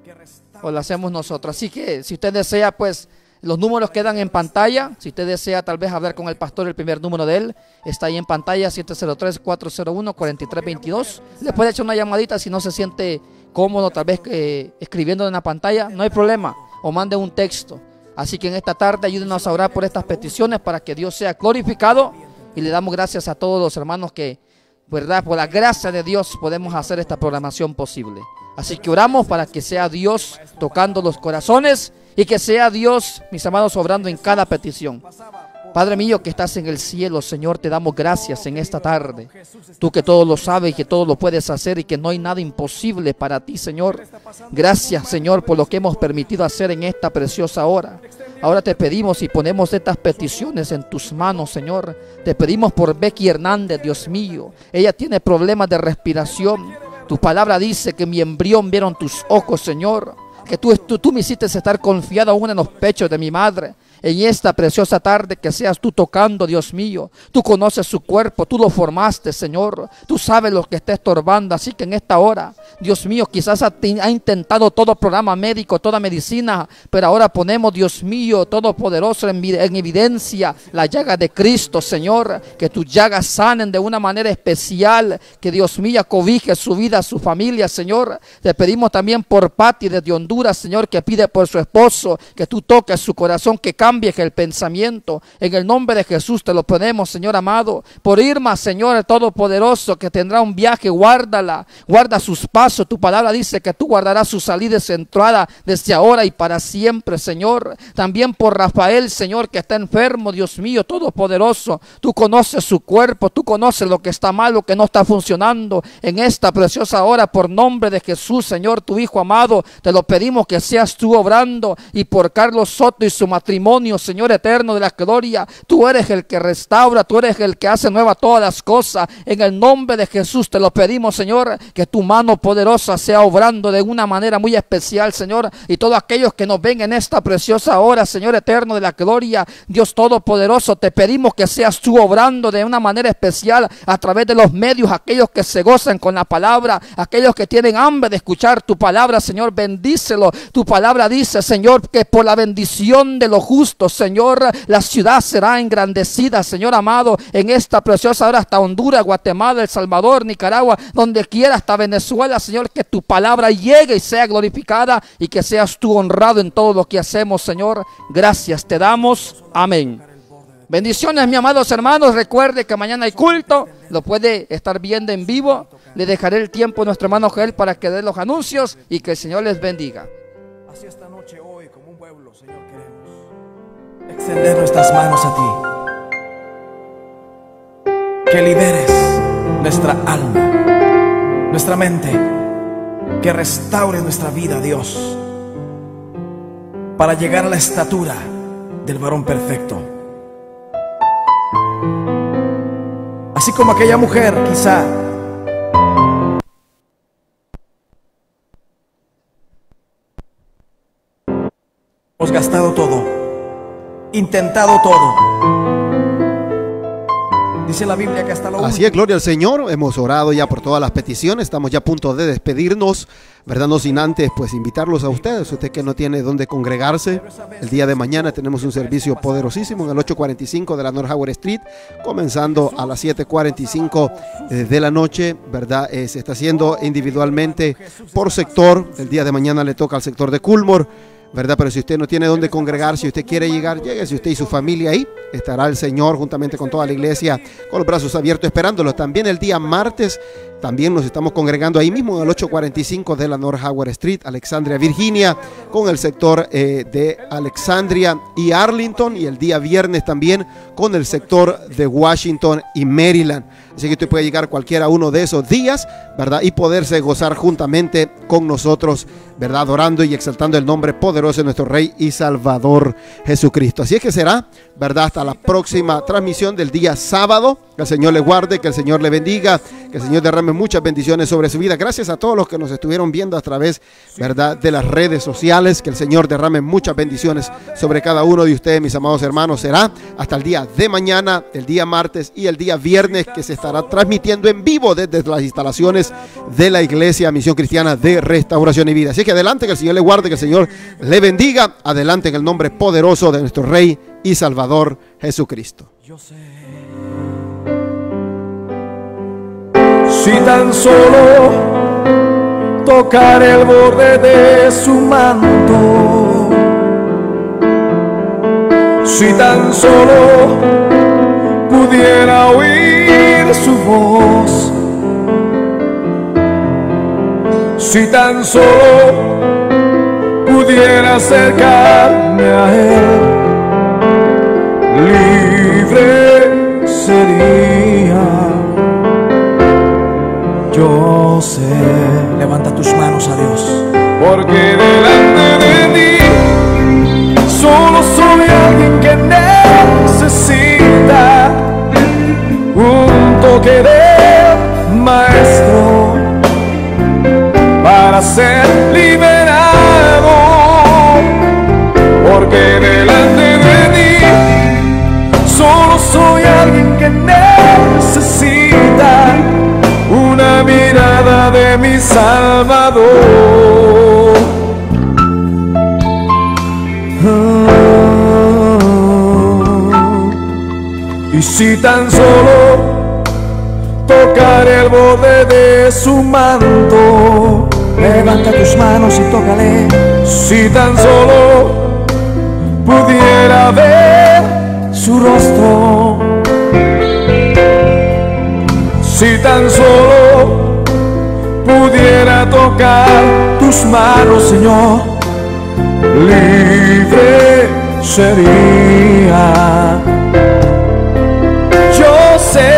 F: o la hacemos nosotros. Así que si usted desea, pues los números quedan en pantalla. Si usted desea tal vez hablar con el pastor, el primer número de él está ahí en pantalla, siete cero tres, cuatro cero uno, cuatro tres dos dos. Le puede echar una llamadita si no se siente cómodo tal vez eh, escribiendo en la pantalla, no hay problema, o mande un texto. Así que en esta tarde ayúdenos a orar por estas peticiones para que Dios sea glorificado, y le damos gracias a todos los hermanos que, verdad, por la gracia de Dios podemos hacer esta programación posible. Así que oramos para que sea Dios tocando los corazones y que sea Dios, mis amados, obrando en cada petición. Padre mío que estás en el cielo, Señor, te damos gracias en esta tarde. Tú que todo lo sabes y que todo lo puedes hacer y que no hay nada imposible para ti, Señor. Gracias, Señor, por lo que hemos permitido hacer en esta preciosa hora. Ahora te pedimos y ponemos estas peticiones en tus manos, Señor. Te pedimos por Becky Hernández, Dios mío. Ella tiene problemas de respiración. Tu palabra dice que mi embrión vieron tus ojos, Señor. Que tú, tú, tú me hiciste estar confiado aún en los pechos de mi madre. En esta preciosa tarde que seas tú tocando, Dios mío. Tú conoces su cuerpo, tú lo formaste, Señor. Tú sabes lo que está estorbando. Así que en esta hora, Dios mío, quizás ha, ha intentado todo programa médico, toda medicina, pero ahora ponemos, Dios mío, todopoderoso en, en evidencia la llaga de Cristo, Señor. Que tus llagas sanen de una manera especial. Que Dios mío cobije su vida, su familia, Señor. Te pedimos también por Pati desde Honduras, Señor, que pide por su esposo, que tú toques su corazón, que cambie el pensamiento. En el nombre de Jesús te lo ponemos, Señor amado. Por Irma, Señor todopoderoso, que tendrá un viaje, guárdala, guarda sus pasos. Tu palabra dice que tú guardarás su salida y su entrada desde ahora y para siempre, Señor. También por Rafael, Señor, que está enfermo, Dios mío todopoderoso. Tú conoces su cuerpo, tú conoces lo que está mal, lo que no está funcionando. En esta preciosa hora, por nombre de Jesús, Señor, tu Hijo amado, te lo pedimos que seas tú obrando. Y por Carlos Soto y su matrimonio, Señor eterno de la gloria, tú eres el que restaura, tú eres el que hace nueva todas las cosas. En el nombre de Jesús te lo pedimos, Señor, que tu mano poderosa sea obrando de una manera muy especial, Señor, y todos aquellos que nos ven en esta preciosa hora, Señor eterno de la gloria, Dios todopoderoso, te pedimos que seas tú obrando de una manera especial a través de los medios, aquellos que se gozan con la palabra, aquellos que tienen hambre de escuchar tu palabra, Señor, bendícelo. Tu palabra dice, Señor, que por la bendición de los justos, Señor, la ciudad será engrandecida, Señor amado, en esta preciosa hora hasta Honduras, Guatemala, El Salvador, Nicaragua, donde quiera, hasta Venezuela, Señor, que tu palabra llegue y sea glorificada y que seas tú honrado en todo lo que hacemos, Señor. Gracias te damos. Amén. Bendiciones, mis amados hermanos. Recuerde que mañana hay culto, lo puede estar viendo en vivo. Le dejaré el tiempo a nuestro hermano Joel para que dé los anuncios y que el Señor les bendiga.
C: Así esta noche, hoy, como un pueblo, Señor, queremos extender nuestras manos a ti. Que liberes nuestra alma, nuestra mente, que restaure nuestra vida, Dios, para llegar a la estatura del varón perfecto. Así como aquella mujer, quizá hemos gastado todo, intentado todo, Dice la Biblia que hasta lo
D: Así
C: último.
D: es, gloria al Señor. Hemos orado ya por todas las peticiones. Estamos ya a punto de despedirnos, ¿verdad? No sin antes, pues, invitarlos a ustedes. Usted que no tiene dónde congregarse, el día de mañana tenemos un servicio poderosísimo en el ocho cuarenta y cinco de la North Howard Street, comenzando a las siete cuarenta y cinco de la noche, ¿verdad? Eh, se está haciendo individualmente por sector. El día de mañana le toca al sector de Culmore, ¿verdad? Pero si usted no tiene dónde congregar, si usted quiere llegar, llegue, si usted y su familia ahí, estará el Señor juntamente con toda la iglesia con los brazos abiertos esperándolos. También el día martes, también nos estamos congregando ahí mismo en el ocho cuarenta y cinco de la North Howard Street, Alexandria, Virginia, con el sector eh, de Alexandria y Arlington, y el día viernes también con el sector de Washington y Maryland. Así que usted puede llegar cualquiera uno de esos días, ¿verdad? Y poderse gozar juntamente con nosotros, ¿verdad? Adorando y exaltando el nombre poderoso de nuestro Rey y Salvador Jesucristo. Así es que será, ¿verdad? Hasta la próxima transmisión del día sábado. Que el Señor le guarde, que el Señor le bendiga, que el Señor derrame muchas bendiciones sobre su vida. Gracias a todos los que nos estuvieron viendo a través, ¿verdad?, de las redes sociales. Que el Señor derrame muchas bendiciones sobre cada uno de ustedes, mis amados hermanos. Será hasta el día de mañana, el día martes y el día viernes, que se estará transmitiendo en vivo desde las instalaciones de la Iglesia Misión Cristiana de Restauración y Vida. Así que adelante, que el Señor le guarde, que el Señor le bendiga. Adelante en el nombre poderoso de nuestro Rey y Salvador Jesucristo.
C: Yo sé. Si tan solo tocar el borde de su manto, si tan solo pudiera oír su voz, si tan solo pudiera acercarme a él, libre sería. Yo sé. Levanta tus manos a Dios. Porque delante de ti solo soy alguien que necesita un toque de maestro para ser liberado. Porque delante de ti solo soy alguien que necesita una mirada de mi Salvador. Oh, y si tan solo tocar el borde de su manto, levanta tus manos y tócale. Si tan solo pudiera ver su rostro, si tan solo pudiera tocar tus manos, Señor, libre sería. Yo sé,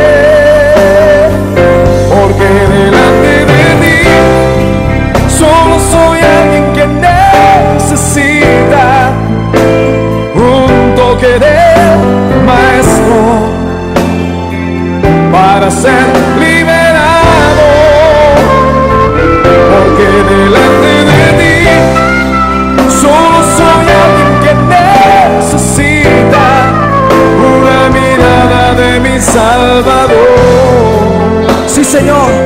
C: porque delante de ti solo soy alguien que necesita un toque de maestro para ser liberado. Porque delante de ti solo soy alguien que necesita una mirada de mi Salvador. Sí, Señor.